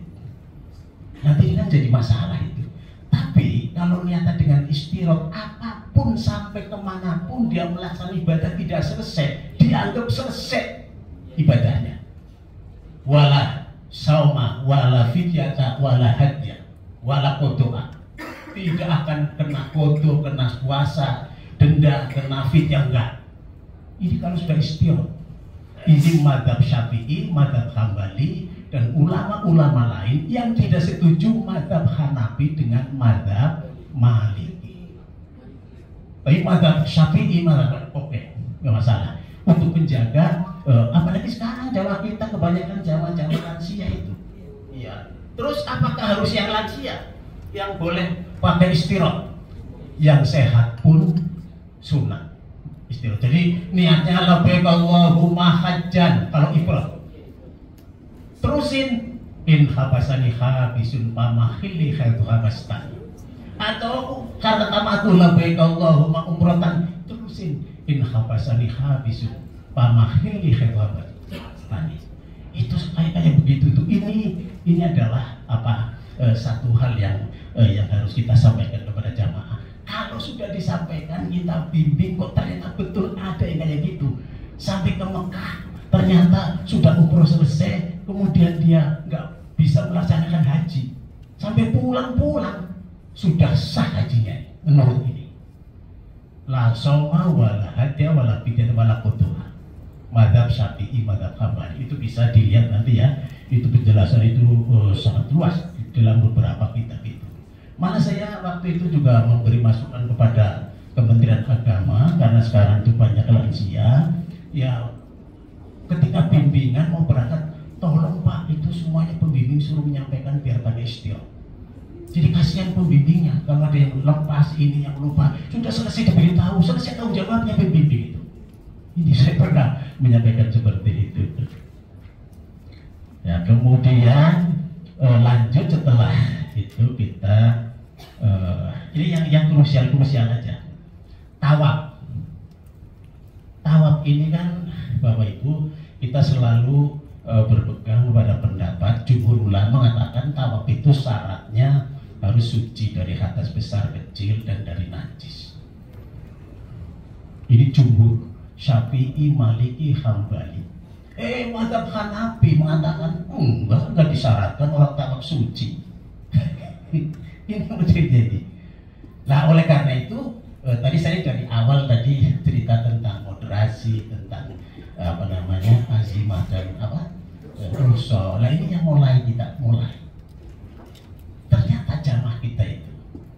Nanti ini kan jadi masalah itu. Tapi kalau niatnya dengan istirahat, apapun sampai kemanapun dia melaksanakan ibadah tidak selesai, dianggap selesai ibadahnya. Wala sauma, wala fidyata, wala hadya, wala kodoa. Tidak akan kena kodo, kena puasa, denda, kena fidyah, enggak. Ini kalau sudah istirahat. Ini madhab Syafi'i, madhab Hambali, dan ulama-ulama lain yang tidak setuju madhab Hanafi dengan madhab Maliki. Tapi madhab Syafi'i, madhab oke, nggak masalah. Untuk menjaga, apalagi sekarang Jawa kita kebanyakan Jawa-Jawa lansia itu. Iya. Terus apakah harus yang lansia yang boleh pakai istirahat? Yang sehat pun sunnah istirahat. Jadi niatnya labbaik Allahumma hajjan kalau ifrad. Terusin in habasani habisun pamahili khaitu habastani, atau karena tamatu labbaik Allahumma umratan terusin in habasani habisun pamahili khaitu habastani. Itu kayak begitu tuh. Ini adalah apa, satu hal yang harus kita sampaikan kepada jamaah. Kalau sudah disampaikan, kita bimbing, kok ternyata betul ada yang kayak gitu. Sampai ke Mekah, ternyata sudah umroh selesai, kemudian dia nggak bisa melaksanakan haji. Sampai pulang-pulang, sudah sah hajinya, menurut ini. La soma wala hadya wala fidyah wala qudwa. Madhab Syafi'i, madhab Hambali, itu bisa dilihat nanti ya. Itu penjelasan itu sangat luas dalam beberapa kitab itu. Mana saya waktu itu juga memberi masukan kepada Kementerian Agama, karena sekarang itu banyak lansia. Ya, ketika bimbingan mau berangkat, tolong Pak, itu semuanya pembimbing suruh menyampaikan biar pada istirahat. Jadi kasihan pembimbingnya, kalau ada yang lepas, ini yang lupa, sudah selesai diberitahu, selesai tahu jawabnya pembimbing itu. Ini saya pernah menyampaikan seperti itu. Ya, kemudian lanjut setelah itu kita ini yang krusial aja. Tawaf ini kan Bapak Ibu, kita selalu berpegang pada pendapat jumhur ulama mengatakan tawaf itu syaratnya harus suci dari hadas besar, kecil, dan dari najis. Ini jumhur Syafi'i, Maliki, Hambali. Mazhab Hanafi mengatakan enggak disyaratkan orang tawaf suci. Ini jadi. Nah, oleh karena itu tadi saya dari awal tadi cerita tentang moderasi, tentang apa namanya azimah dan apa rusul. Nah, ini yang kita mulai. Ternyata jamaah kita itu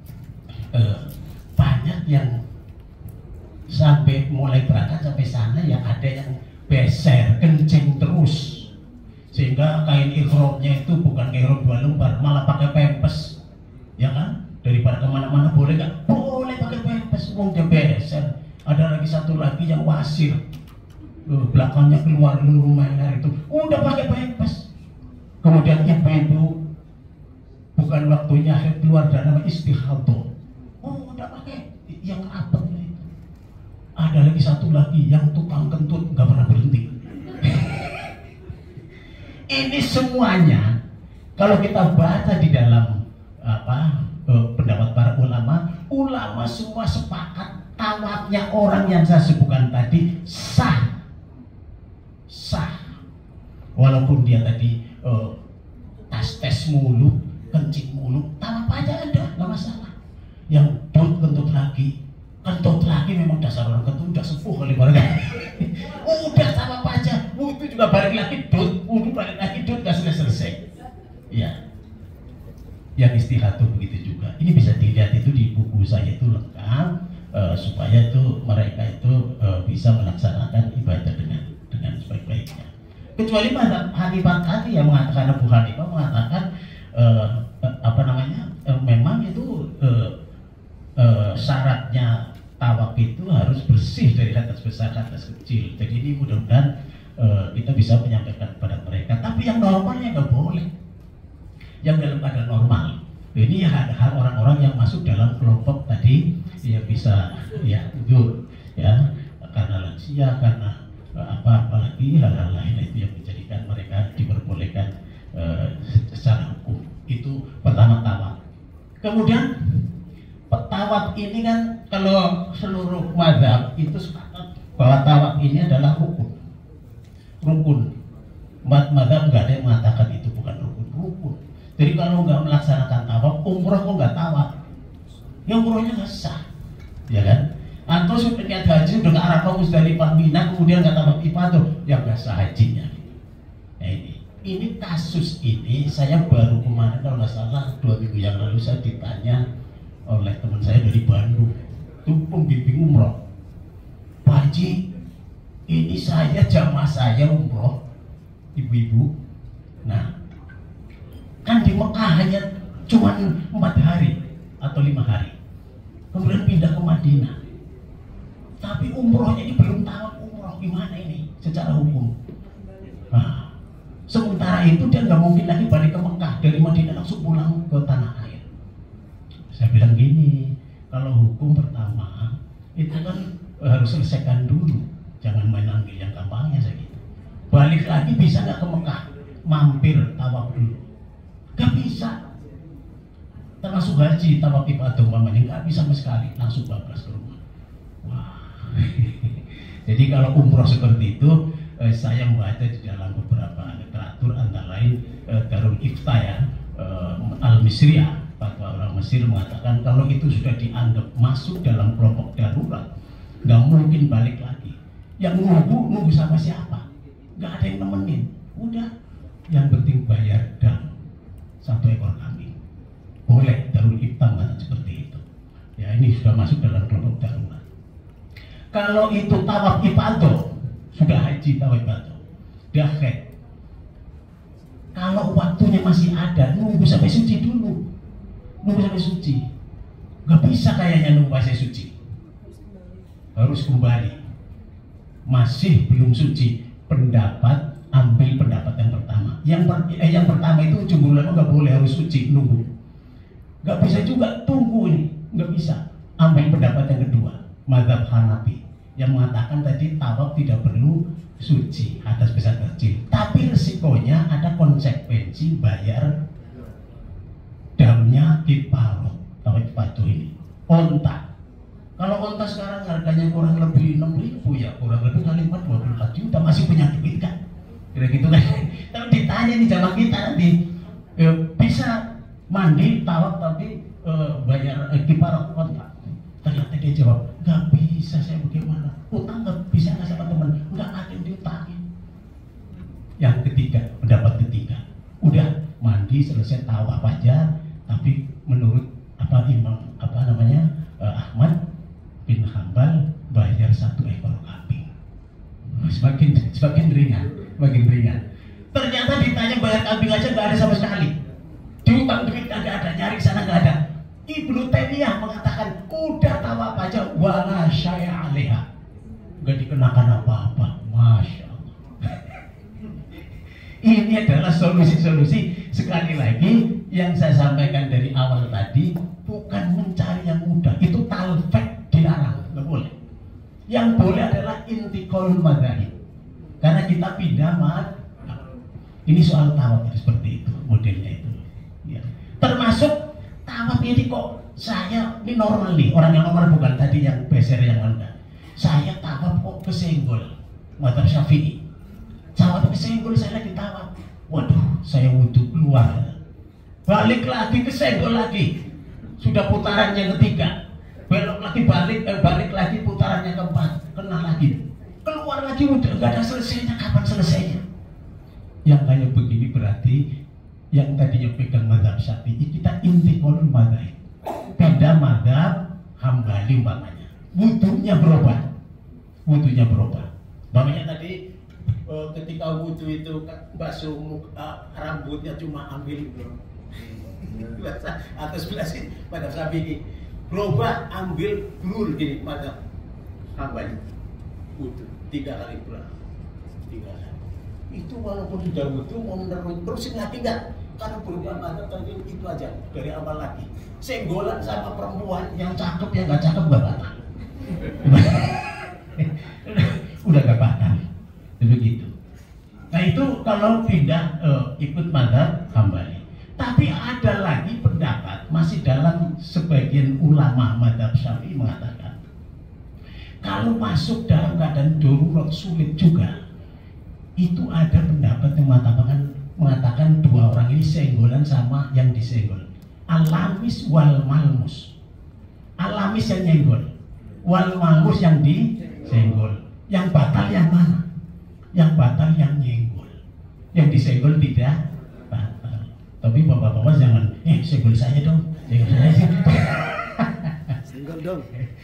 banyak yang sampai mulai berangkat sampai sana ya ada yang beser, kencing terus, sehingga kain ihramnya itu bukan ihram 2 lembar, malah pakai pempes, ya kan? Daripada kemana-mana boleh nggak? Boleh pakai pempes, wong dia beser. Ada lagi satu lagi yang wasir, belakangnya keluar lumayan itu, udah pakai pempes. Kemudian ibu-ibu bukan waktunya keluar dan nama istihadah, udah pakai yang apa? Ada lagi satu lagi yang tukang kentut nggak pernah berhenti. Ini semuanya kalau kita baca di dalam pendapat para ulama semua sepakat tawafnya orang yang saya sebutkan tadi sah. Walaupun dia tadi tes mulu, kencing mulu, tawaf aja ada, nggak masalah. Yang kentut lagi memang dasar orang kentut udah sepuh kali mereka. Udah sama aja, itu juga balik lagi balik lagi nggak selesai. Ya, yang istihadah begitu juga. Ini bisa dilihat itu di buku saya itu lengkap, supaya itu mereka itu bisa melaksanakan ibadah dengan sebaik-baiknya. Kecuali Hanifah tadi yang mengatakan, Abu Hanifah mengatakan memang itu syaratnya tawaf itu harus bersih dari hadas besar, hadas kecil. Jadi ini mudah-mudahan kita bisa menyampaikan kepada mereka. Tapi yang normalnya nggak boleh. Yang dalam keadaan normal. Ini ada orang-orang yang masuk dalam kelompok tadi yang bisa ya tidur, ya karena lansia, karena apalagi hal-hal lain itu yang menjadikan mereka diperbolehkan secara hukum. Itu pertama tawaf. Kemudian tawaf ini kan kalau seluruh mazhab itu sepakat bahwa tawaf ini adalah rukun. Mazhab nggak ada yang mengatakan itu bukan rukun. Jadi kalau nggak melaksanakan tawaf, umroh kok nggak tawaf, ya umrohnya nggak sah, ya kan? Atau sudah niat haji udah ke Arafah, Musdalifah, Mina, kemudian nggak tawaf ifadah, ya nggak sah hajinya. Nah, ini kasus ini saya baru kemarin kalau nggak salah 2 minggu yang lalu saya ditanya oleh teman saya dari Bandung, itu pembimbing umroh, Pak Haji, ini saya jamaah saya umroh, ibu-ibu, nah kan di Mekah hanya cuma 4 hari atau 5 hari, kemudian pindah ke Madinah, tapi umrohnya ini belum tahu umroh gimana ini secara hukum. Nah, Sementara itu dia nggak mungkin lagi balik ke Mekah, dari Madinah langsung pulang ke tanah air. Saya bilang gini, kalau hukum pertama itu kan harus selesaikan dulu, jangan main ambil yang gampangnya saya gitu. Balik lagi bisa nggak ke Mekah, mampir tawaf dulu, nggak bisa. Termasuk haji tawaf ifadah umpamanya nggak bisa sama sekali, langsung bablas ke rumah. Wah. Jadi kalau umroh seperti itu, saya membaca di dalam beberapa literatur antara lain Darul Ifta ya, Al-Misriyah, fatwa orang Mesir mengatakan kalau itu sudah dianggap masuk dalam kelompok darurat, nggak mungkin balik lagi. Yang nunggu sama siapa? Nggak ada yang nemenin. Udah, yang penting bayar dam 1 ekor kambing. Boleh Darul Ifta mengatakan seperti itu. Ya ini sudah masuk dalam kelompok darurat. Kalau itu tawaf ifadah, sudah haji tawaf ifadah, dah haid. Kalau waktunya masih ada, nunggu sampai suci dulu. Nunggu sampai suci. Gak bisa kayaknya nunggu sampai suci. Harus kembali. Masih belum suci. Pendapat, ambil pendapat yang pertama. Yang pertama itu jumhur ulama gak boleh harus suci, nunggu. Gak bisa juga tunggu ini, gak bisa. Ambil pendapat yang kedua, mazhab Hanafi, yang mengatakan tadi tawaf tidak perlu suci atas besar kecil, tapi resikonya ada konsekuensi bayar damnya kiparot. Tawaf ifadah ini onta, kalau onta sekarang harganya kurang lebih 6.000 ya, kurang lebih kali 24 juta, masih punya duit kan, kira gitu kan. Tapi ditanya nih zaman kita nanti, bisa mandi tawaf tapi bayar kiparot onta. Ternyata dia jawab, nggak bisa, saya bagaimana? Utang nggak bisa, nggak sama teman, nggak ada yang diutangin. Yang ketiga, pendapat ketiga, udah mandi selesai tawaf aja, tapi menurut Imam Ahmad bin Hambal bayar 1 ekor kambing. Semakin ringan. Ternyata ditanya bayar kambing aja nggak ada sama sekali. Diutang duit nggak ada, nyari sana nggak ada. Ibnu Taimiyah mengatakan udah tawaf aja wala syai'a 'alaiha, nggak dikenakan apa-apa. Masya Allah. Ini adalah solusi-solusi. Sekali lagi yang saya sampaikan dari awal tadi, bukan mencari yang mudah, itu talfek dilarang, nggak boleh. Yang boleh adalah intiqalul madzhab, karena kita pindah ini soal tawaf seperti itu modelnya itu ya. Termasuk tawaf ini kok saya ini normal nih, orang yang normal, bukan tadi yang beser yang anda. Saya tawaf kok kesenggol, mazhab Syafi'i. Tawaf kesenggol, saya lagi tawaf. Waduh, saya wudhu keluar. Balik lagi kesenggol lagi. Sudah putaran yang ketiga. Belok lagi balik lagi putaran yang keempat. Kena lagi. Keluar lagi udah nggak ada selesainya. Kapan selesainya? Yang kayak begini berarti yang tadinya pegang mazhab Syafi'i, kita intiqalul madzhab, pindah mazhab Hambali umpamanya, wudunya berubah. Makanya tadi ketika wudu itu basuh rambutnya cuma ambil atas belas pada Syafi'i, berubah ambil blur gini mazhab Hambali, wudu 3 kali pulang, 3 kali. Itu walaupun sudah wudu mau terusin lagi enggak? Karena berubah mazhab tadi itu aja dari awal lagi. Senggolan sama perempuan yang cakep yang nggak cakep nggak batal. Udah nggak batal. Begitu. Nah itu kalau pindah ikut mazhab Hambali. Tapi ada lagi pendapat masih dalam sebagian ulama mazhab Syafi'i mengatakan kalau masuk dalam keadaan darurat sulit juga, itu ada pendapat yang mengatakan 2 orang ini senggolan sama yang disenggol. Alamis wal malmus. Alamis yang nyenggol, wal malmus yang disenggol. Yang batal yang mana? Yang batal yang nyenggol. Yang disenggol tidak batal. Tapi bapak-bapak jangan, senggol saya dong. Senggol saya sih. Senggol dong.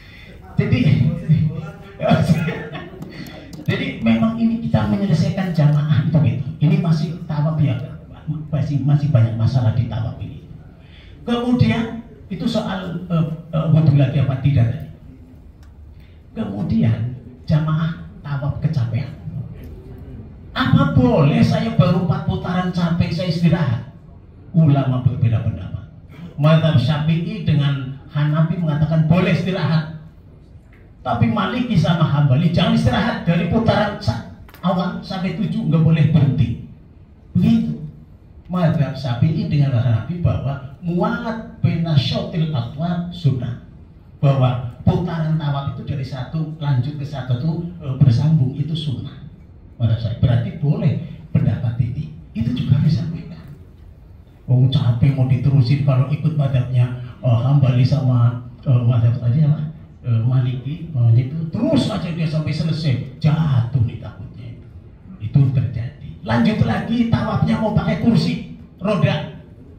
Jadi memang ini kita menyelesaikan jamaah itu gitu. Ini masih tawaf ya, masih banyak masalah di tawaf ini. Kemudian itu soal wudu lagi apa tidak tadi. Kemudian jamaah tawaf kecapean. Apa boleh saya baru 4 putaran capek saya istirahat? Ulama berbeda pendapat. Mazhab Syafi'i dengan Hanafi mengatakan boleh istirahat. Tapi Maliki sama Hambali jangan istirahat dari putaran awal sampai 7, nggak boleh berhenti. Begitu. Mazhab Syafi'i dengan Hanafi bahwa mualat bena syotil atwar sunnah, bahwa putaran tawaf itu dari satu lanjut ke satu itu bersambung, itu sunnah. Mazhab Syafi'i berarti boleh pendapat ini. Itu juga bisa disampaikan. Oh capek mau diterusin kalau ikut mazhabnya Hambali sama mazhab tadi apa? Maliki, itu terus aja dia sampai selesai, jatuh nih takutnya. Itu terjadi. Lanjut lagi tawafnya mau pakai kursi roda.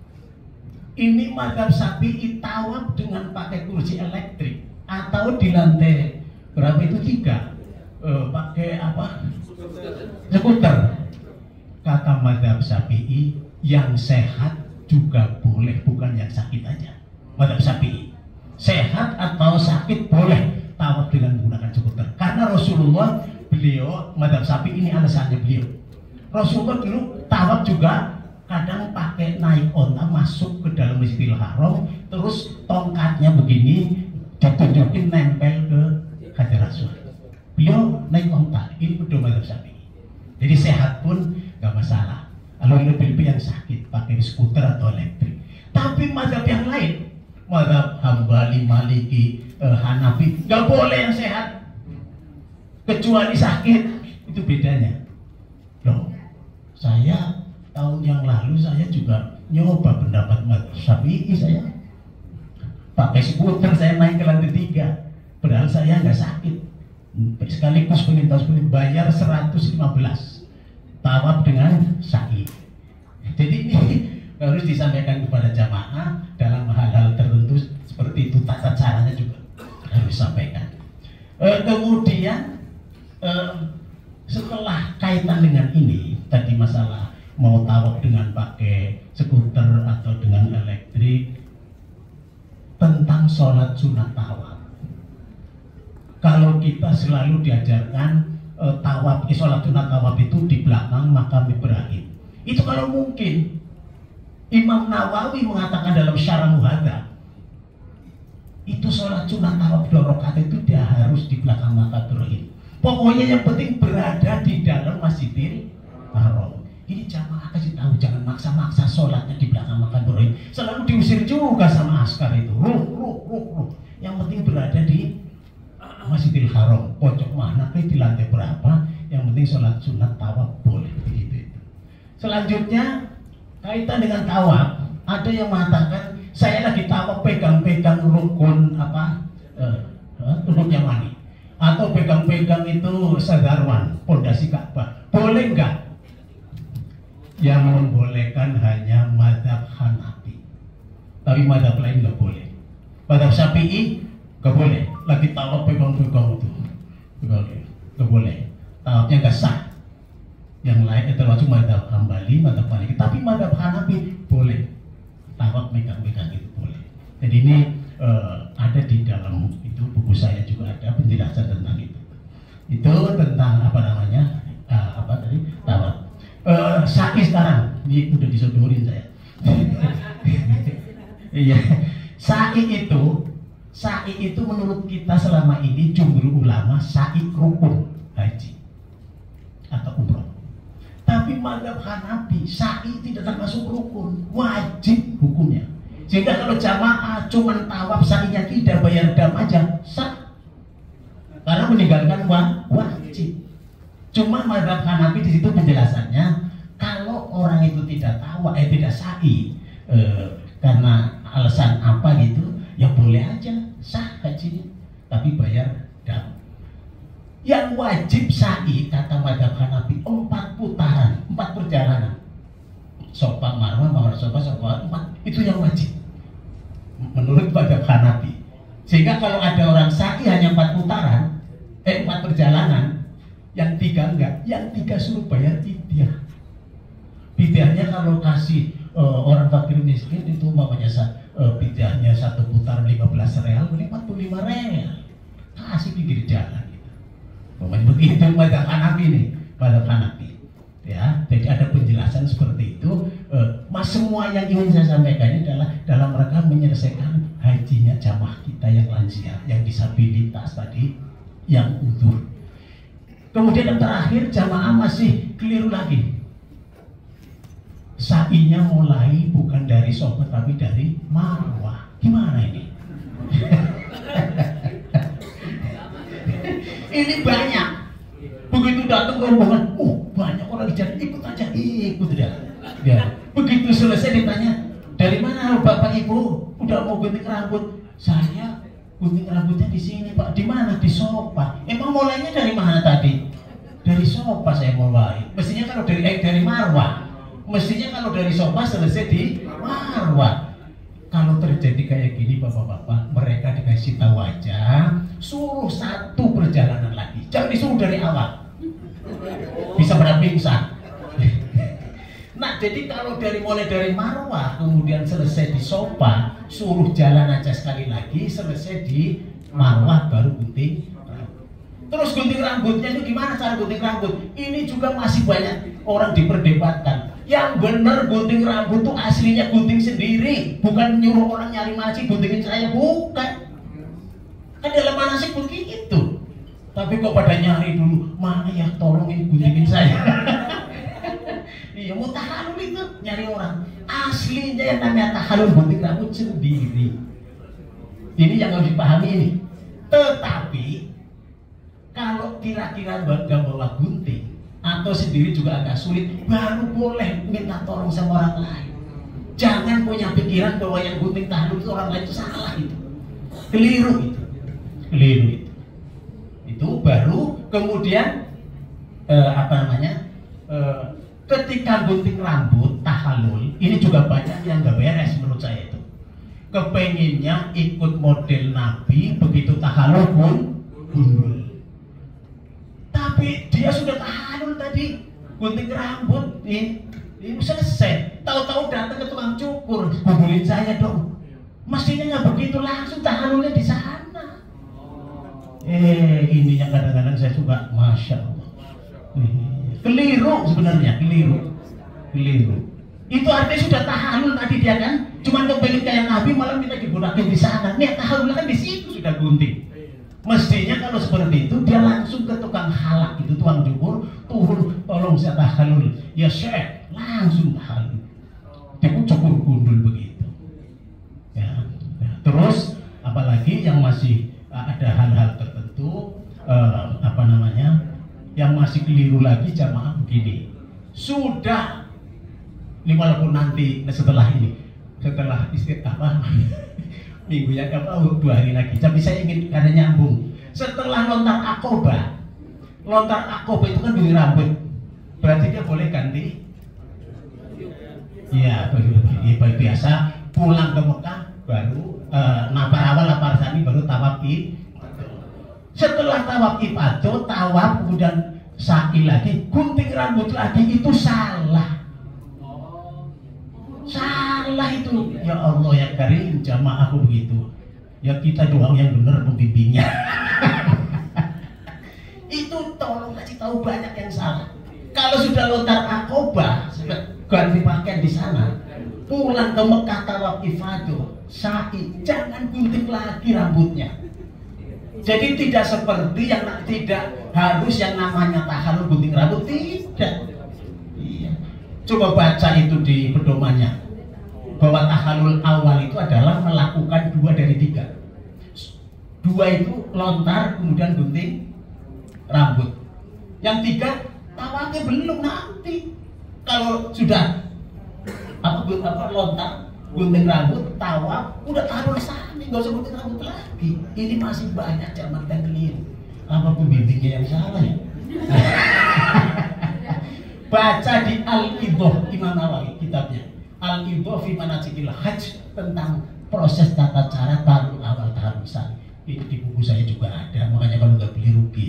Ini mazhab Syafi'i tawaf dengan pakai kursi elektrik atau di lantai berapa itu 3 pakai apa? Skuter. Kata mazhab Syafi'i yang sehat juga boleh, bukan yang sakit aja. Mazhab Syafi'i sehat atau sakit boleh tawaf dengan menggunakan skuter. Karena Rasulullah, beliau mazhab Syafi'i ini alasannya beliau. Rasulullah dulu tawaf juga kadang pakai naik onta masuk ke dalam Masjidil Haram, terus tongkatnya begini ditunjukin nempel ke Hajar Aswad. Beliau naik onta, ini udah mazhab Syafi'i. Jadi sehat pun nggak masalah. Kalau lebih yang sakit pakai skuter atau elektrik. Tapi mazhab yang lain, mazhab Hambali, Maliki, Hanafi, nggak boleh yang sehat kecuali sakit. Itu bedanya. Loh, saya tahun yang lalu saya juga nyoba pendapat mazhab Syafi'i, saya pakai skuter, saya naik ke lantai 3, padahal saya nggak sakit. Sekaligus pengen bayar 115 tawaf dengan sa'i. Jadi ini harus disampaikan kepada jamaah dalam hal-hal tertentu seperti itu, tata caranya juga harus disampaikan. Kemudian setelah kaitan dengan ini tadi masalah mau tawaf dengan pakai skuter atau dengan elektrik, tentang sholat sunat tawaf. Kalau kita selalu diajarkan tawaf, sholat sunat tawaf itu di belakang makam Ibrahim. Itu kalau mungkin. Imam Nawawi mengatakan dalam Syarah Muhadzab, itu sholat sunat tawaf 2 rakaat itu dia harus di belakang makam Ibrahim. Pokoknya yang penting berada di dalam Masjidil Haram. Ini jamaah kasih tahu, jangan maksa-maksa sholatnya di belakang makam Ibrahim. Selalu diusir juga sama askar itu. Ruh. Yang penting berada di Masjidil Haram, pojok mana di lantai berapa, yang penting sholat sunat tawaf boleh begitu itu. Selanjutnya kaitan dengan tawaf, ada yang mengatakan saya lagi tawaf pegang-pegang rukun apa rukun Yamani atau pegang-pegang itu sadarwan pondasi Ka'bah, boleh enggak? Yang membolehkan hanya mazhab Hanafi, tapi mazhab lain enggak boleh. Mazhab Syafi'i enggak boleh, lagi tawaf pegang-pegang itu enggak boleh, tawafnya enggak sah. Yang lain termasuk mazhab Hambali, mazhab Maliki, tapi mazhab Hanafi boleh tawaf megang-megang itu boleh. Jadi ini ada di dalam itu buku saya juga ada penjelasan tentang itu. Itu tentang apa namanya apa tadi tawaf. Sa'i sekarang ini udah disodorin saya. Iya, sa'i itu menurut kita selama ini jumhur ulama sa'i rukun haji atau umroh. Tapi mazhab Hanafi sa'i tidak termasuk rukun, wajib hukumnya. Sehingga kalau jamaah cuma tawaf sa'inya tidak bayar dam aja sah, karena meninggalkan wajib. Cuma mazhab Hanafi di situ penjelasannya, kalau orang itu tidak tawaf tidak sa'i karena alasan apa gitu, ya boleh aja sah hajinya, tapi bayar dam. Yang wajib sa'i kata mazhab Hanafi 4 putaran, 4 perjalanan. Sofa Marwah, Sofa 4, itu yang wajib menurut mazhab Hanafi. Sehingga kalau ada orang sa'i hanya 4 putaran, 4 perjalanan, yang 3 enggak, yang 3 suruh bayar fidyah. Fidyahnya kalau kasih orang fakir miskin itu umpamanya fidyahnya 1 putaran 15 real, 45 real, kasih pinggir jalan. Begitu mazhab Hanafi nih, mazhab Hanafi. Ya, jadi ada penjelasan seperti itu. Mas, semua yang ingin saya sampaikan ini adalah dalam rangka menyelesaikan hajinya jamaah kita yang lansia, yang disabilitas tadi, yang utuh. Kemudian yang terakhir, jamaah masih keliru lagi. Sa'inya mulai bukan dari Sofa tapi dari Marwah. Gimana ini? Ini banyak. Begitu datang rombongan, banyak orang dijadikan, ikut aja, ikut ya. Begitu selesai ditanya, dari mana Bapak Ibu? Udah mau gunting rambut? Saya gunting rambutnya di sini Pak. Di mana? Di Sofa. Emang mulainya dari mana tadi? Dari Sofa saya mulai. Mestinya kalau dari Marwah. Mestinya kalau dari Sofa selesai di Marwah. Kalau terjadi kayak gini bapak-bapak, mereka dikasih tahu aja, suruh satu perjalanan lagi, jangan disuruh dari awal, bisa pada pingsan. Nah, jadi kalau mulai dari Marwah, kemudian selesai di Sofa, suruh jalan aja sekali lagi, selesai di Marwah baru gunting. Terus gunting rambutnya itu gimana cara gunting rambut? Ini juga masih banyak orang diperdebatkan. Yang benar gunting rambut tuh aslinya gunting sendiri, bukan nyuruh orang nyari manasik guntingin saya, bukan. Kan dalam manasik begitu. Tapi kok pada nyari dulu, mana ya tolong ini guntingin saya. Iya, mau tahalul itu nyari orang. Aslinya yang namanya tahalul gunting rambut sendiri. Ini yang harus dipahami ini. Tetapi kalau kira-kira nggak bawa gunting atau sendiri juga agak sulit, baru boleh minta tolong sama orang lain. Jangan punya pikiran bahwa yang gunting tahlul itu orang lain, itu salah, itu keliru, itu itu baru kemudian ketika gunting rambut tahallul ini juga banyak yang nggak beres menurut saya. Itu kepenginnya ikut model Nabi, begitu tahallul pun gundul. Tapi dia sudah tahalul tadi, gunting rambut, ini selesai. Tahu-tahu datang ke tukang cukur, gundulin saya dong. Mestinya nggak begitu, langsung tahalulnya di sana. Ini yang kadang-kadang saya suka, masya Allah. Keliru sebenarnya, keliru. Itu artinya sudah tahalul tadi dia kan, cuman kepengen kayak Nabi malah minta digunakan di sana. Nih tahalul kan di situ sudah gunting. Mestinya kalau seperti itu dia langsung ke tukang halak itu, tukang cukur, turun, tolong saya tahalul. Ya Syekh, langsung tahalul. Dia cukur gundul begitu. Ya. Terus apalagi yang masih ada hal-hal tertentu yang masih keliru lagi jamaah begini. Sudah ini walaupun nanti setelah istiqamah minggu yang 2 hari lagi, tapi saya ingin karena nyambung. Setelah lontar Aqobah itu kan gunting rambut, berarti dia boleh ganti. Ya, biasa pulang ke Mekah baru napar awal, napar sani, baru tawaf ifadah. Setelah tawaf ifadah, tawaf kemudian sa'i lagi, gunting rambut lagi, itu salah. Salah itu, ya Allah ya Karim, jamaahku begitu. Ya kita doang yang benar pembimbingnya. Itu tolong kasih tahu banyak yang salah. Kalau sudah lontar Aqobah, sudah ganti pakaian di sana, pulang ke Mekah tawaf ifadah, sa'i, jangan gunting lagi rambutnya. Jadi tidak seperti yang tidak harus yang namanya tahallul gunting rambut, tidak. Iya. Coba baca itu di pedomannya, bahwa tahallul awal itu adalah melakukan 2 dari 3. 2 itu lontar kemudian gunting rambut. Yang 3 tawafnya belum, nanti kalau sudah lontar gunting rambut, tawaf, udah tahallul sana, nggak usah gunting rambut lagi. Ini masih banyak zaman dan keliru. Apa pembimbingnya yang salah ya? Baca di Al-Idhah Imam Nawawi kitabnya, Al-Idhah fi Manasikil Hajj, tentang proses tata cara tahallul awal, tahallul sani. Ini di buku saya juga ada, makanya kalau nggak beli rugi.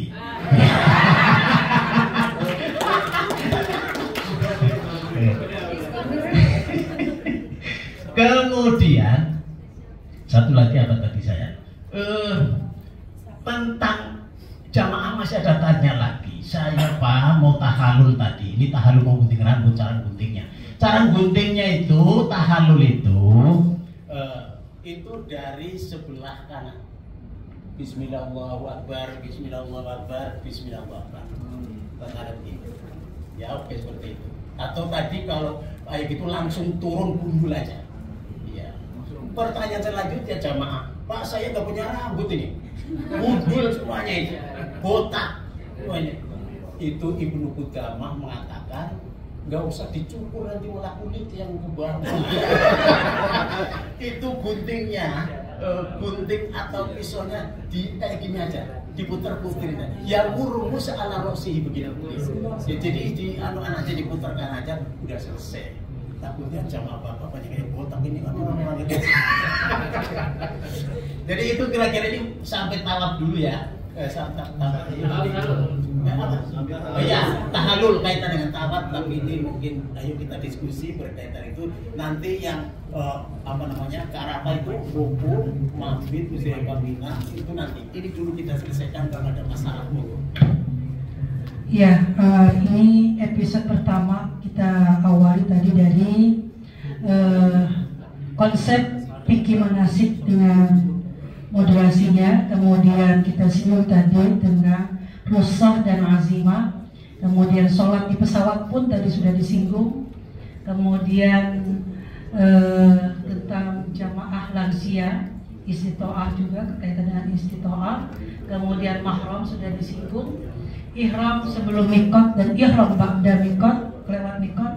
Kemudian satu lagi apa tadi saya tentang jamaah masih ada tanya lagi. saya Pak mau tahalul tadi. Ini tahalul mau gunting rambut, cara guntingnya. Cara guntingnya itu tahalul itu dari sebelah kanan. Bismillahirrahmanirrahim, Bismillahirrahmanirrahim, Bismillahirrahmanirrahim. Terhadap itu. Ya oke seperti itu. Atau tadi kalau kayak gitu langsung turun gundul aja. Iya. Pertanyaan selanjutnya jamaah, Pak saya nggak punya rambut ini. Gundul semuanya itu. Botak semuanya. Itu Ibnu Qudamah mengatakan nggak usah dicukur nanti olah kulit yang ke bawah. Itu guntingnya, gunting atau pisaunya di kayak gini aja, diputer-puterin aja. Yang rumus ala rosi begini. Ya, jadi di anuan aja diputarkan aja, udah selesai. Takutnya jamaah bapak banyak yang botak ini kan orang-orang itu. Jadi itu kira-kira ini sampai tawaf dulu ya. Tahalul kaitan dengan tawaf, tapi ini mungkin ayo kita diskusi berkaitan itu nanti yang Karapa itu buku, mabit, usia pembina itu nanti. Ini dulu kita selesaikan kalau ada masalah dulu. Ya, ini episode pertama kita awali tadi dari konsep fikih manasik dengan moderasinya, kemudian kita singgung tadi dengan rusah dan azimah, kemudian sholat di pesawat pun tadi sudah disinggung, kemudian tentang jamaah lansia, istitoah juga berkaitan dengan istitoah, kemudian mahram sudah disinggung, ihram sebelum mikot dan ihram ba'da mikot, lewat mikot.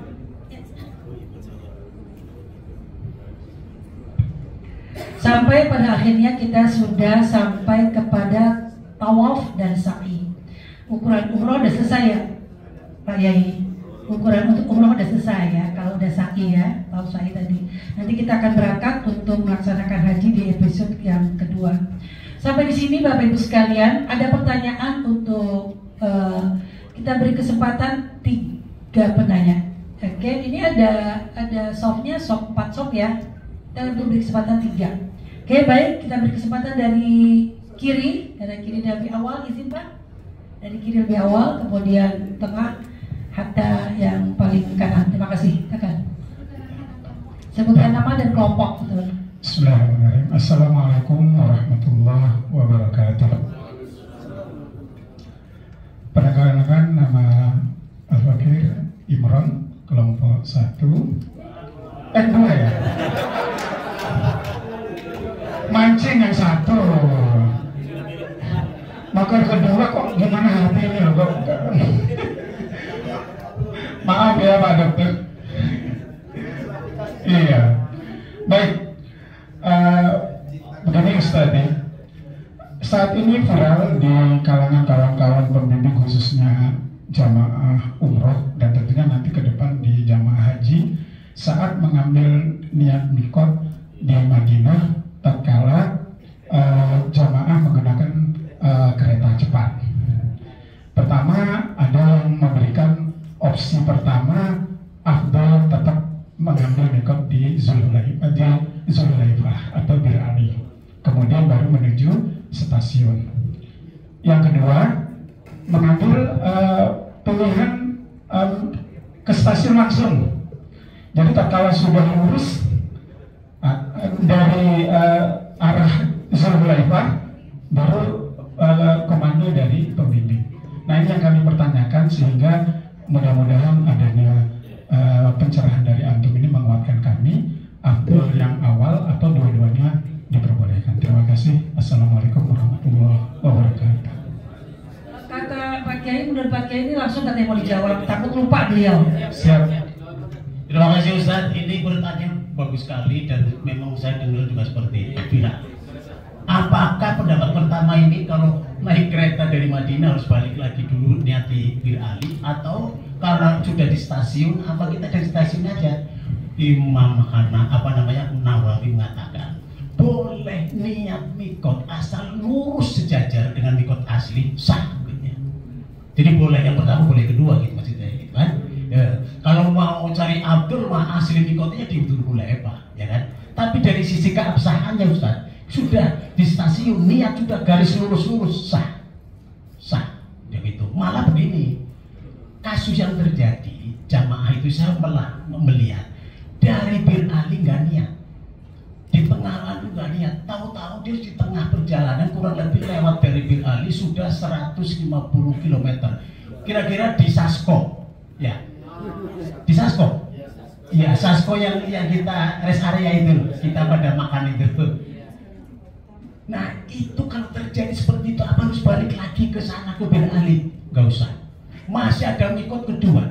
Sampai pada akhirnya kita sudah sampai kepada tawaf dan sa'i. Ukuran umroh udah selesai ya Pak Yai. Ukuran untuk umroh udah selesai ya. Kalau udah sa'i ya, tawaf sa'i tadi. Nanti kita akan berangkat untuk melaksanakan haji di episode yang kedua. Sampai di sini Bapak Ibu sekalian, ada pertanyaan untuk kita beri kesempatan 3 penanya. Oke, ini ada softnya, soft 4 soft ya. Kita beri kesempatan 3. Oke, baik, kita beri kesempatan dari kiri lebih awal, izin Pak. Dari kiri lebih awal, kemudian tengah, hatta yang paling kanan. Terima kasih. Silakan. Sebutkan nama dan kelompok. Betul. Bismillahirrahmanirrahim. Assalamualaikum warahmatullahi wabarakatuh. Perkenalkan, nama Al-Fakir Imran, kelompok 1. 2 ya? Mancing yang 1. Maka kedua kok gimana hati ini loh kok. Maaf ya Pak Dokter. Iya. Baik. Begini Ustaz ya. Saat ini viral di kalangan kawan-kawan pembimbing khususnya jamaah umroh dan tentunya nanti ke depan di jamaah haji saat mengambil niat mikot di Madinah tatkala jamaah menggunakan kereta cepat. Pertama ada yang memberikan opsi pertama afdal tetap mengambil mikot di Zulhulaifah atau Bir Ali, kemudian baru menuju stasiun. Yang kedua mengambil pilihan ke stasiun langsung. Jadi tatkala sudah lurus dari arah Zulhulaifah baru komando dari pembimbing. Nah ini yang kami pertanyakan sehingga mudah-mudahan adanya pencerahan dari antum ini menguatkan kami afdal yang awal atau dua-duanya diperbolehkan. Terima kasih. Assalamualaikum warahmatullahi wabarakatuh. Kata Pak Kiai, menurut Pak Kiai ini langsung katanya mau dijawab, takut lupa beliau. Siap. Terima kasih Ustaz, ini pertanyaan bagus sekali dan memang saya dengar juga seperti itu. Apakah pendapat pertama ini kalau naik kereta dari Madinah harus balik lagi dulu niat di Bir Ali, atau karena sudah di stasiun apa kita dari stasiun aja? Imam Nawawi mengatakan boleh niat mikot asal lurus sejajar dengan mikot asli sah. Jadi boleh yang pertama, boleh kedua gitu maksudnya gitu kan. Ya, kalau mau cari Abdul mah asli mikotnya di Zulhulaifah ya kan. Tapi dari sisi keabsahannya Ustaz, sudah di stasiun niat sudah garis lurus sah ya gitu. Malah begini begini, kasus yang terjadi jamaah itu saya melihat dari Bir Ali nggak niat, di tengah lalu nggak niat, tahu-tahu dia di tengah perjalanan kurang lebih lewat dari Bir Ali sudah 150 km, kira-kira di Sasko, ya, di Sasko. Ya, Sasko yang kita rest area itu, kita pada makan itu. Nah, itu kalau terjadi seperti itu, apa harus balik lagi ke sana ke Bir Ali? Gak usah. Masih ada mikot kedua.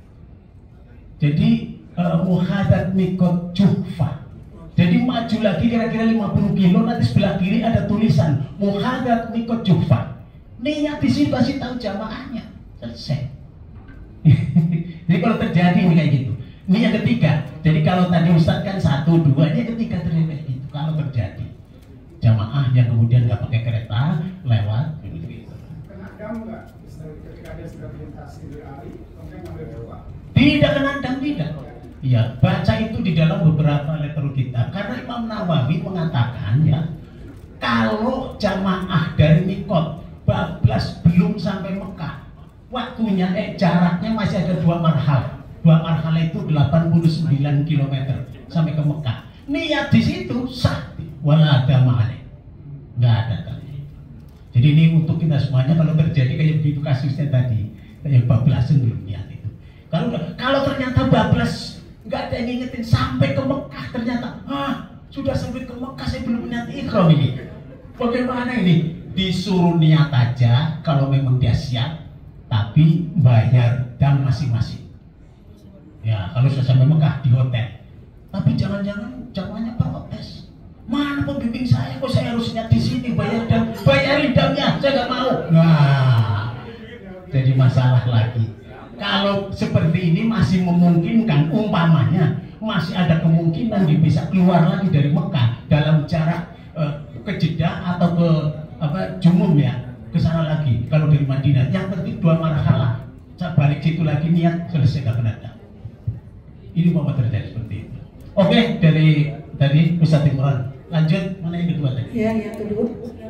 Jadi muhadat mikot Juhfa. Jadi maju lagi kira-kira 50 kilo, nanti sebelah kiri ada tulisan muhadat mikot Juhfa. Niat di sini pasti tahu jamaahnya. Selesai. Jadi kalau terjadi ini kayak gitu. Ini yang ketiga. Jadi kalau tadi Ustadz kan 1, 2, ini yang ketiga terjadi itu kalau terjadi jamaah yang kemudian nggak pakai kereta lewat gitu. Kena dam nggak? Ketika dia sudah melintasi di Ali, kemudian ngambil dua. Tidak kena dam, tidak. Iya, baca itu di dalam beberapa literatur kita. Karena Imam Nawawi mengatakan ya, kalau jamaah dari mikot bablas belum sampai Mekah, waktunya jaraknya masih ada 2 marhal. 2 marhal itu 89 km sampai ke Mekah. Niat di situ sah, wala ada mahal, nggak ada tadi. Jadi ini untuk kita semuanya kalau terjadi kayak begitu kasusnya tadi, kayak bablasan belum niat itu. Kalau ternyata bablas nggak ada yang ngingetin sampai ke Mekah, ternyata sudah sampai ke Mekah saya belum niat ikhram ini. Bagaimana ini? Disuruh niat aja kalau memang dia siap, tapi bayar dam masing-masing. Ya, kalau sudah sampai Mekah di hotel. Tapi jangan-jangan jamaahnya protes. Mana pembimbing saya kok saya harus niat di sini bayarin damnya, saya nggak mau. Nah, jadi masalah lagi. Kalau seperti ini masih memungkinkan, umpamanya masih ada kemungkinan dia bisa keluar lagi dari Mekah dalam jarak ke Jeddah atau ke Jumum ya, ke sana lagi. Kalau dari Madinah, yang penting 2 marhalah. Saya balik situ lagi niat selesai nggak benar. Ini mau terjadi seperti itu. Oke, dari tadi Ustadz Imran. Lanjut, mana yang kedua tadi? Ya, yang kedua.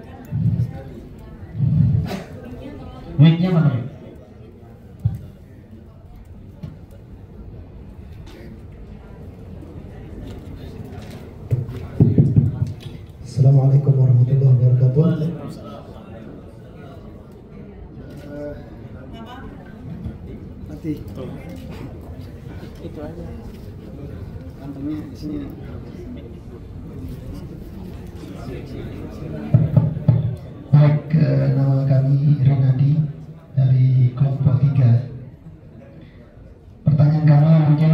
Mic-nya mana? Assalamualaikum warahmatullahi wabarakatuh. Nanti itu aja kantongnya di sini. Baik, nama kami Renadi dari kelompok 3. Pertanyaan kami mungkin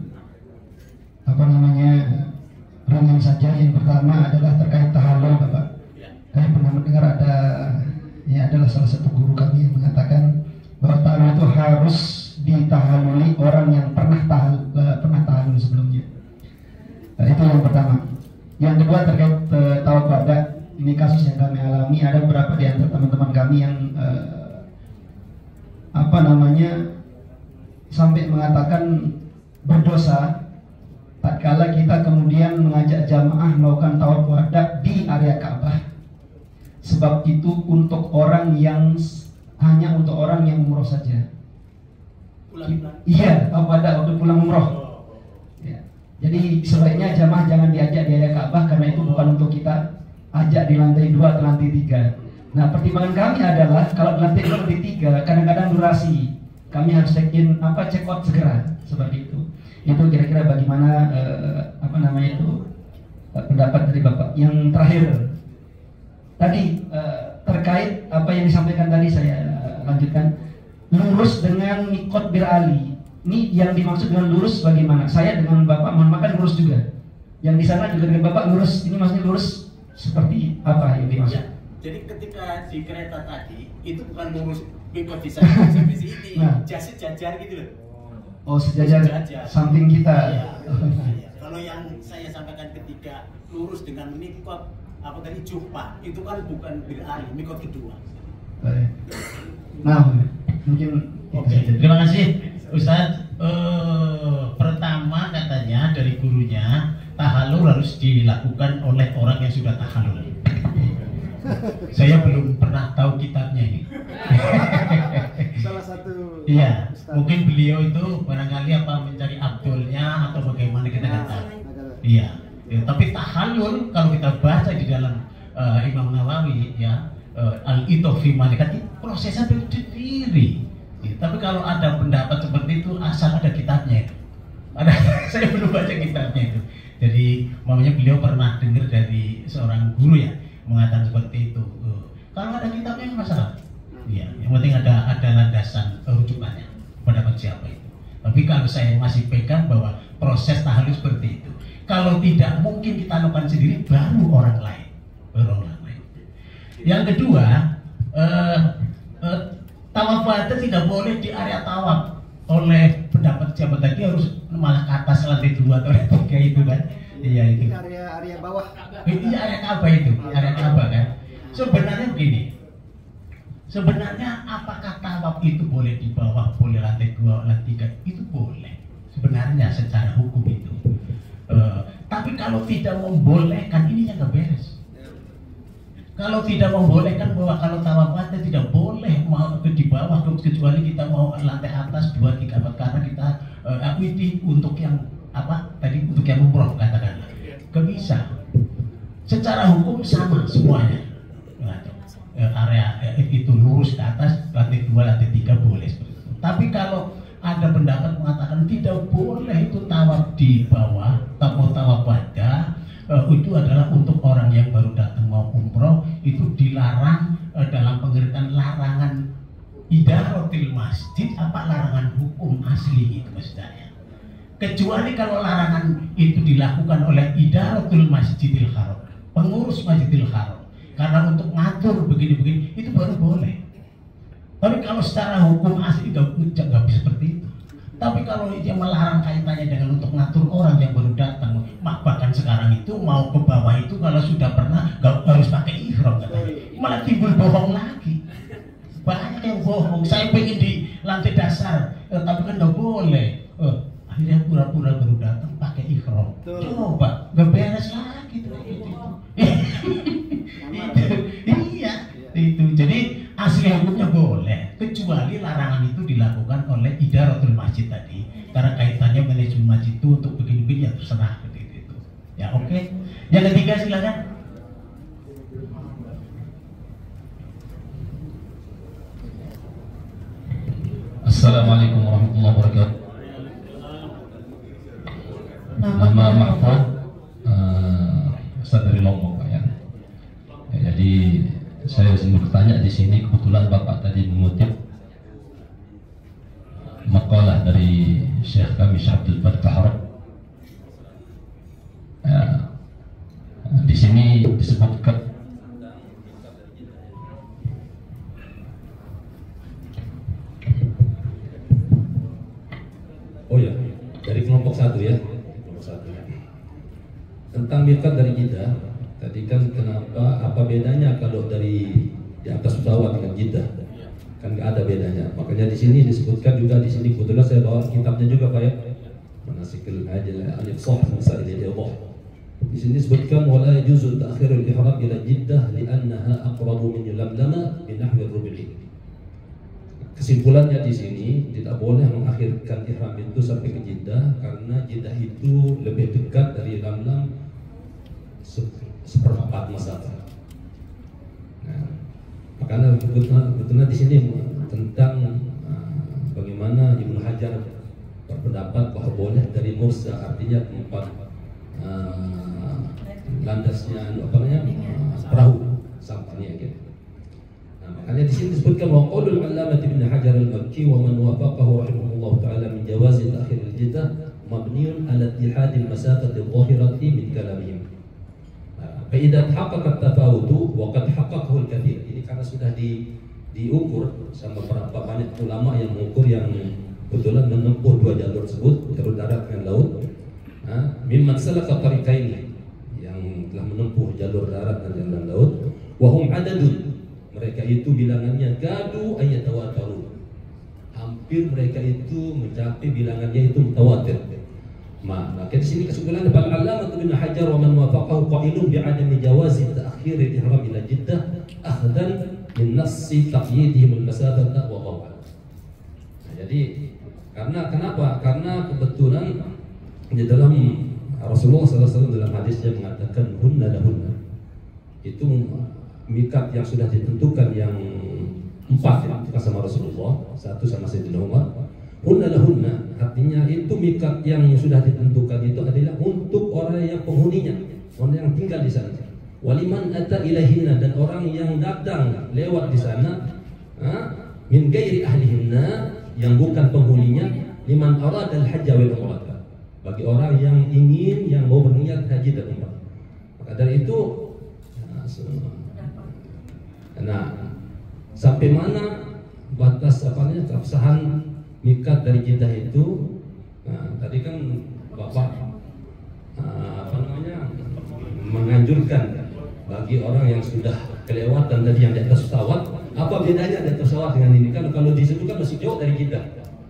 ringan saja. Yang pertama adalah terkait tahallul, Bapak. Kami pernah mendengar adalah salah satu guru kami yang mengatakan bahwa tahallul itu harus ditahalluli orang yang pernah tahallul sebelumnya. Itu yang pertama. Yang kedua terkait tawaf wada. Ini kasus yang kami alami. Ada beberapa di antara teman-teman kami yang sampai mengatakan berdosa tatkala kita kemudian mengajak jamaah melakukan tawaf wada di area Ka'bah. Sebab itu hanya untuk orang yang umroh saja. Iya, tawaf wada waktu pulang umroh. Ya. Jadi sebaiknya jamaah jangan diajak di area Ka'bah karena itu bukan untuk kita ajak di lantai 2 atau lantai 3. Nah, pertimbangan kami adalah kalau di lantai 2 lantai 3 kadang-kadang durasi. Kami harus check out segera seperti itu. Itu kira-kira bagaimana pendapat dari Bapak. Yang terakhir tadi terkait apa yang disampaikan tadi, saya lanjutkan. Lurus dengan mikot Bir Ali. Ini yang dimaksud dengan lurus bagaimana? Saya dengan Bapak mohon makan lurus juga. Yang di sana juga dengan Bapak lurus. Ini maksudnya lurus seperti apa yang dimaksud? Ya, jadi ketika di kereta tadi itu bukan lurus mikot di sana sampai sini, jasi jajar gitu loh. Oh, sejajar samping kita. Ya. Kalau yang saya sampaikan ketika lurus dengan mikot Juhfa itu kan bukan Bir Ali, mikot kedua. Nah, mungkin oke. Terima kasih Ustadz. Pertama katanya dari gurunya tahallul harus dilakukan oleh orang yang sudah tahallul. Saya belum pernah tahu kitabnya ini. salah satu. Iya, Ustaz. mungkin beliau itu barangkali apa mencari abdulnya atau bagaimana kita nggak tahu. Iya, ya, tapi tahallul kalau kita baca di dalam Imam Nawawi ya al-itofi malaikat itu prosesnya berdiri. Ya, tapi kalau ada pendapat seperti itu asal ada kitabnya itu. Ada, saya belum baca kitabnya itu. Jadi mamanya beliau pernah dengar dari seorang guru ya mengatakan seperti itu. Kalau ada kitabnya masalah. Iya, yang penting ada landasan rujukannya pendapat siapa itu. Tapi kalau saya masih pegang bahwa proses tahallul seperti itu. Kalau tidak mungkin kita lakukan sendiri, baru orang lain. Yang kedua, tawaf wada tidak boleh di area tawaf. Oleh pendapat siapa tadi harus malah ke atas lantai 2 atau lantai 3 itu kan? Iya itu. Area bawah. Ini area Ka'bah itu, area Ka'bah kan. Sebenarnya begini. Sebenarnya apakah tawaf itu boleh di bawah, boleh lantai 2, lantai 3? Itu boleh. Sebenarnya secara hukum itu. Tapi kalau tidak membolehkan, ini yang nggak beres. Kalau tidak membolehkan bahwa kalau tawaf wada tidak boleh mau ke di bawah, kecuali kita mau lantai atas 2, 3, 4 karena kita ini untuk yang apa tadi untuk yang umroh katakanlah. Gak bisa. Secara hukum sama semuanya. Area itu lurus ke atas lantai 2, lantai 3 boleh seperti itu. Tapi kalau ada pendapat mengatakan tidak boleh itu tawaf di bawah, tawaf wada itu adalah untuk orang yang baru datang mau umroh, itu dilarang dalam pengertian larangan idaratil masjid, apa larangan hukum asli itu maksudnya. Kecuali kalau larangan itu dilakukan oleh idaratul masjidil haram, pengurus masjidil haram, karena untuk ngatur begini-begini itu baru boleh. Tapi kalau secara hukum asli nggak bisa seperti itu. Tapi kalau dia melarang kaitannya dengan untuk ngatur orang yang baru datang, bahkan sekarang itu mau ke bawah itu kalau sudah pernah nggak harus pakai ihram katanya, malah timbul bohong lagi. Banyak yang bohong. Saya pengen di lantai dasar, tapi kan nggak boleh. Akhirnya pura-pura baru datang pakai ihram. Coba nggak beres lagi tuh. Iya, itu. Jadi asli hukumnya boleh, kecuali larangan itu dilakukan oleh idaratul masjid tadi, karena kaitannya manajemen masjid itu untuk begini-begini ya terserah seperti itu. Ya oke. Yang ketiga silakan. Assalamualaikum warahmatullahi wabarakatuh. Nama Mahfud, Ustaz dari Lombok Pak ya. Jadi saya ingin bertanya di sini, kebetulan Bapak tadi mengutip makalah dari Syekh kami Syekh Abdul Battah. Di sini disebutkan dari kelompok 1 ya, tentang miqat dari Jeddah. Tadi kan kenapa, apa bedanya kalau dari di atas pesawat dengan Jeddah? Kan nggak ada bedanya. Makanya di sini disebutkan juga, di sini kebetulan saya bawa kitabnya juga Pak ya, Manasikul Hajj al-Iqsah Masail al-Idah. Di sini disebutkan wala yajuzu ta'khirul ihram ila Jeddah li'annaha aqrabu min Lamlama bi nahwi ar-rubu'i. Kesimpulannya di sini tidak boleh mengakhirkan ihram itu sampai ke Jeddah karena Jeddah itu lebih dekat dari Lamlam seperempat masalah. Nah, makanya betulnya di sini tentang bagaimana Ibnu Hajar berpendapat bahwa boleh dari Mursa, artinya tempat landasnya apa namanya perahu sampahnya gitu. Nah, makanya di sini disebutkan wa qaulul 'allamah Ibnu Hajar al-Makki wa man wafaqahu rahimahullah taala min jawaz al-akhir al-Jeddah mabniun ala ittihad al-masafah adh-dhahirati min kalamihim. Faidah haqqaqat tafawutu wa qad haqqaqahu al-kathir. Ini karena sudah diukur sama beberapa banyak ulama yang mengukur yang kebetulan menempuh 2 jalur tersebut, jalur darat dan laut. Mimman salaka tariqain, yang telah menempuh jalur darat dan jalur laut. Wa hum adadun, mereka itu bilangannya gadu ayatawataru. Hampir mereka itu mencapai bilangannya itu mutawatir. Maka di sini kesimpulan Al-Allamah Ibnu Hajar wa man wafaqahu qailun bi'adami jawazi ta'khir al-ihram ila Jeddah ahdan min nassi taqyidihim al-masafata wa qaw'an. Jadi kenapa? Karena kebetulan di dalam Rasulullah SAW dalam hadisnya mengatakan hunna lahunna, itu mikat yang sudah ditentukan yang 4 ya, sama Rasulullah, 1 sama Sayyidina Umar. Hunna lahunna artinya itu mikat yang sudah ditentukan itu adalah untuk orang yang penghuninya, orang yang tinggal di sana. Waliman ata ilaihinna, dan orang yang datang lewat di sana min ghairi ahlihinna, yang bukan penghuninya. Liman arada al-hajja wal umrah, bagi orang yang ingin, yang mau berniat haji dan umrah. Maka dari itu sampai mana batas keabsahan mikat dari Jeddah itu? Tadi kan Bapak menganjurkan bagi orang yang sudah kelewatan tadi yang di atas pesawat. Apa bedanya di atas pesawat dengan ini? Kan kalau di situ kan masih jauh dari Jeddah.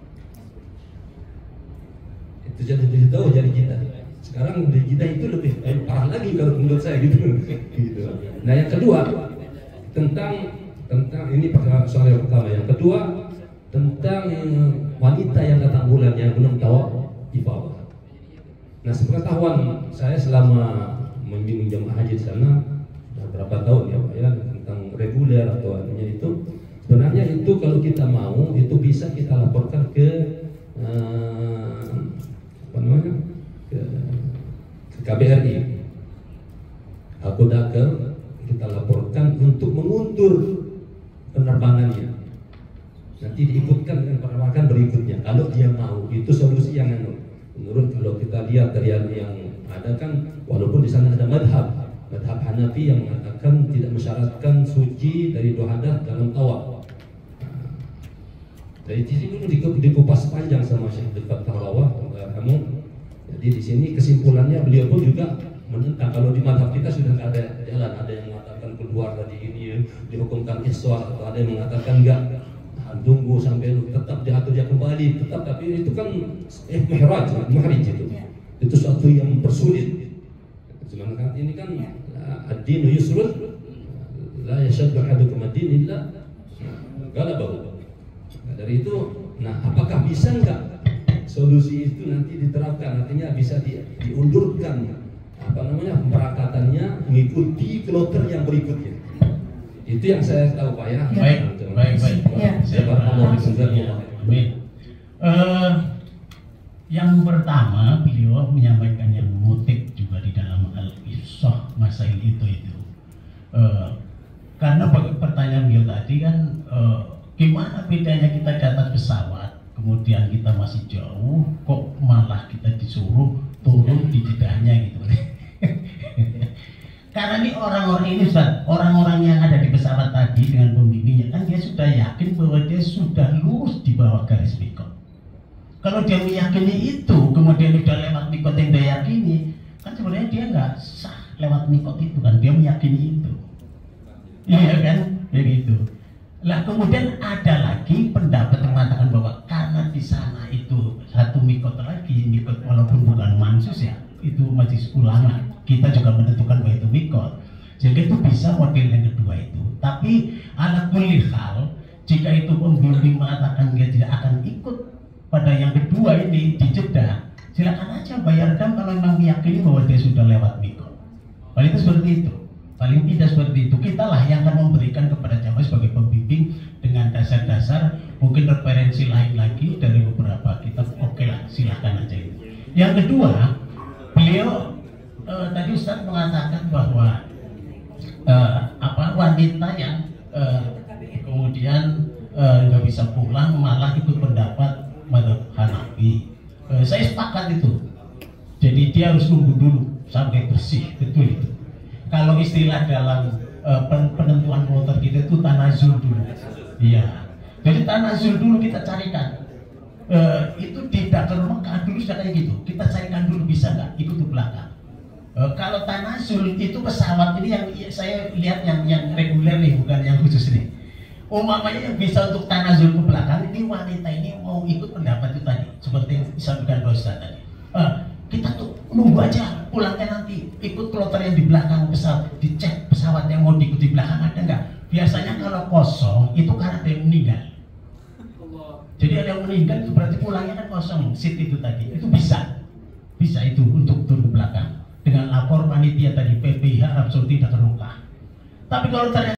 Itu jadi jauh dari Jeddah. Sekarang di Jeddah itu lebih parah lagi kalau menurut saya gitu. Nah, yang kedua tentang ini soal yang pertama. Yang kedua tentang wanita yang datang bulan yang belum tahu ibadah. Nah, sepengetahuan saya selama membimbing jamaah haji di sana berapa tahun ya Pak ya, tentang reguler atau anunya itu, sebenarnya itu kalau kita mau itu bisa kita laporkan ke ke KBRI, aku Dakar, kita laporkan untuk mengundur penerbangannya, nanti diikutkan dengan penerbangan berikutnya kalau dia mau. Itu solusi yang menurut kalau kita lihat dari yang ada kan, walaupun di sana ada madhab Hanafi yang mengatakan tidak mensyaratkan suci dari 2 hadas dalam tawaf. Dari sini dikupas panjang sama Syekh Abdul Fattah Rawah kamu. Jadi di sini kesimpulannya beliau pun juga menentang. Kalau di madhab kita sudah nggak ada jalan, ada yang mengatakan keluar dari ini dihukumkan iswar, atau ada yang mengatakan enggak, tunggu sampai tetap diatur dia kembali tetap. Tapi itu kan mihraj itu suatu yang mempersulit. Sebenarnya ini kan ad-dinu yusrun la yashaddu ahadukum ad-din illa ghalabahu. Dari itu, apakah bisa enggak solusi itu nanti diterapkan? Artinya bisa diundurkan pemberangkatannya mengikuti kloter yang berikutnya. Itu yang saya tahu Pak ya. Baik. Saya berharap Yang pertama, beliau menyampaikan yang motif juga di dalam al-ifsah masail itu. Karena pertanyaan beliau tadi kan, gimana bedanya kita di atas pesawat, kemudian kita masih jauh, kok malah kita disuruh turun di Jeddahnya gitu. Karena ini orang-orang ini, Ustaz, orang-orang yang ada di pesawat tadi dengan pembimbingnya kan dia sudah yakin bahwa dia sudah lurus di bawah garis mikot. Kalau dia meyakini itu, kemudian sudah lewat mikot yang dia yakini, kan sebenarnya dia nggak sah lewat mikot itu kan, dia meyakini itu. Iya kan, ya gitu. Lah kemudian ada lagi pendapat yang mengatakan bahwa karena di sana itu satu mikot lagi, mikot walaupun bukan mansus ya, itu majelis ulama, kita juga menentukan bahwa itu mikot, sehingga itu bisa model yang kedua itu. Tapi ala kulli hal, jika itu pembimbing mengatakan dia tidak akan ikut pada yang kedua ini di Jeddah, silakan aja bayar dam kalau memang meyakini bahwa dia sudah lewat mikot. Paling itu seperti itu, paling tidak seperti itu. Kita lah yang akan memberikan kepada jamaah sebagai pembimbing dengan dasar-dasar, mungkin referensi lain lagi dari beberapa kitab. Oke lah, silakan aja itu. Yang kedua, beliau tadi Ustaz mengatakan bahwa wanita yang kemudian nggak bisa pulang malah ikut pendapat mazhab Hanafi. Saya sepakat itu. Jadi dia harus nunggu dulu sampai bersih, betul itu. Kalau istilah dalam penentuan kloter kita itu tanazul dulu. Iya. Jadi tanazul dulu kita carikan. Itu di Dakar Mekah dulu sudah kayak gitu. Kita carikan dulu bisa nggak ikut ke belakang. Kalau tanazul itu pesawat ini yang saya lihat yang reguler nih, bukan yang khusus nih. Umpamanya yang bisa untuk tanazul ke belakang ini wanita ini mau ikut pendapat itu tadi, seperti yang disampaikan Pak Ustaz tadi. Kita tuh nunggu aja pulangnya nanti ikut kloter yang di belakang pesawat, dicek pesawat yang mau diikuti belakang ada nggak. Biasanya kalau kosong itu karena ada yang meninggal. Jadi ada yang meninggal itu berarti pulangnya kan kosong, seat itu tadi. Itu bisa itu untuk turun ke belakang dengan lapor panitia tadi PPIH Arab Saudi dan Terluka. Tapi kalau ternyata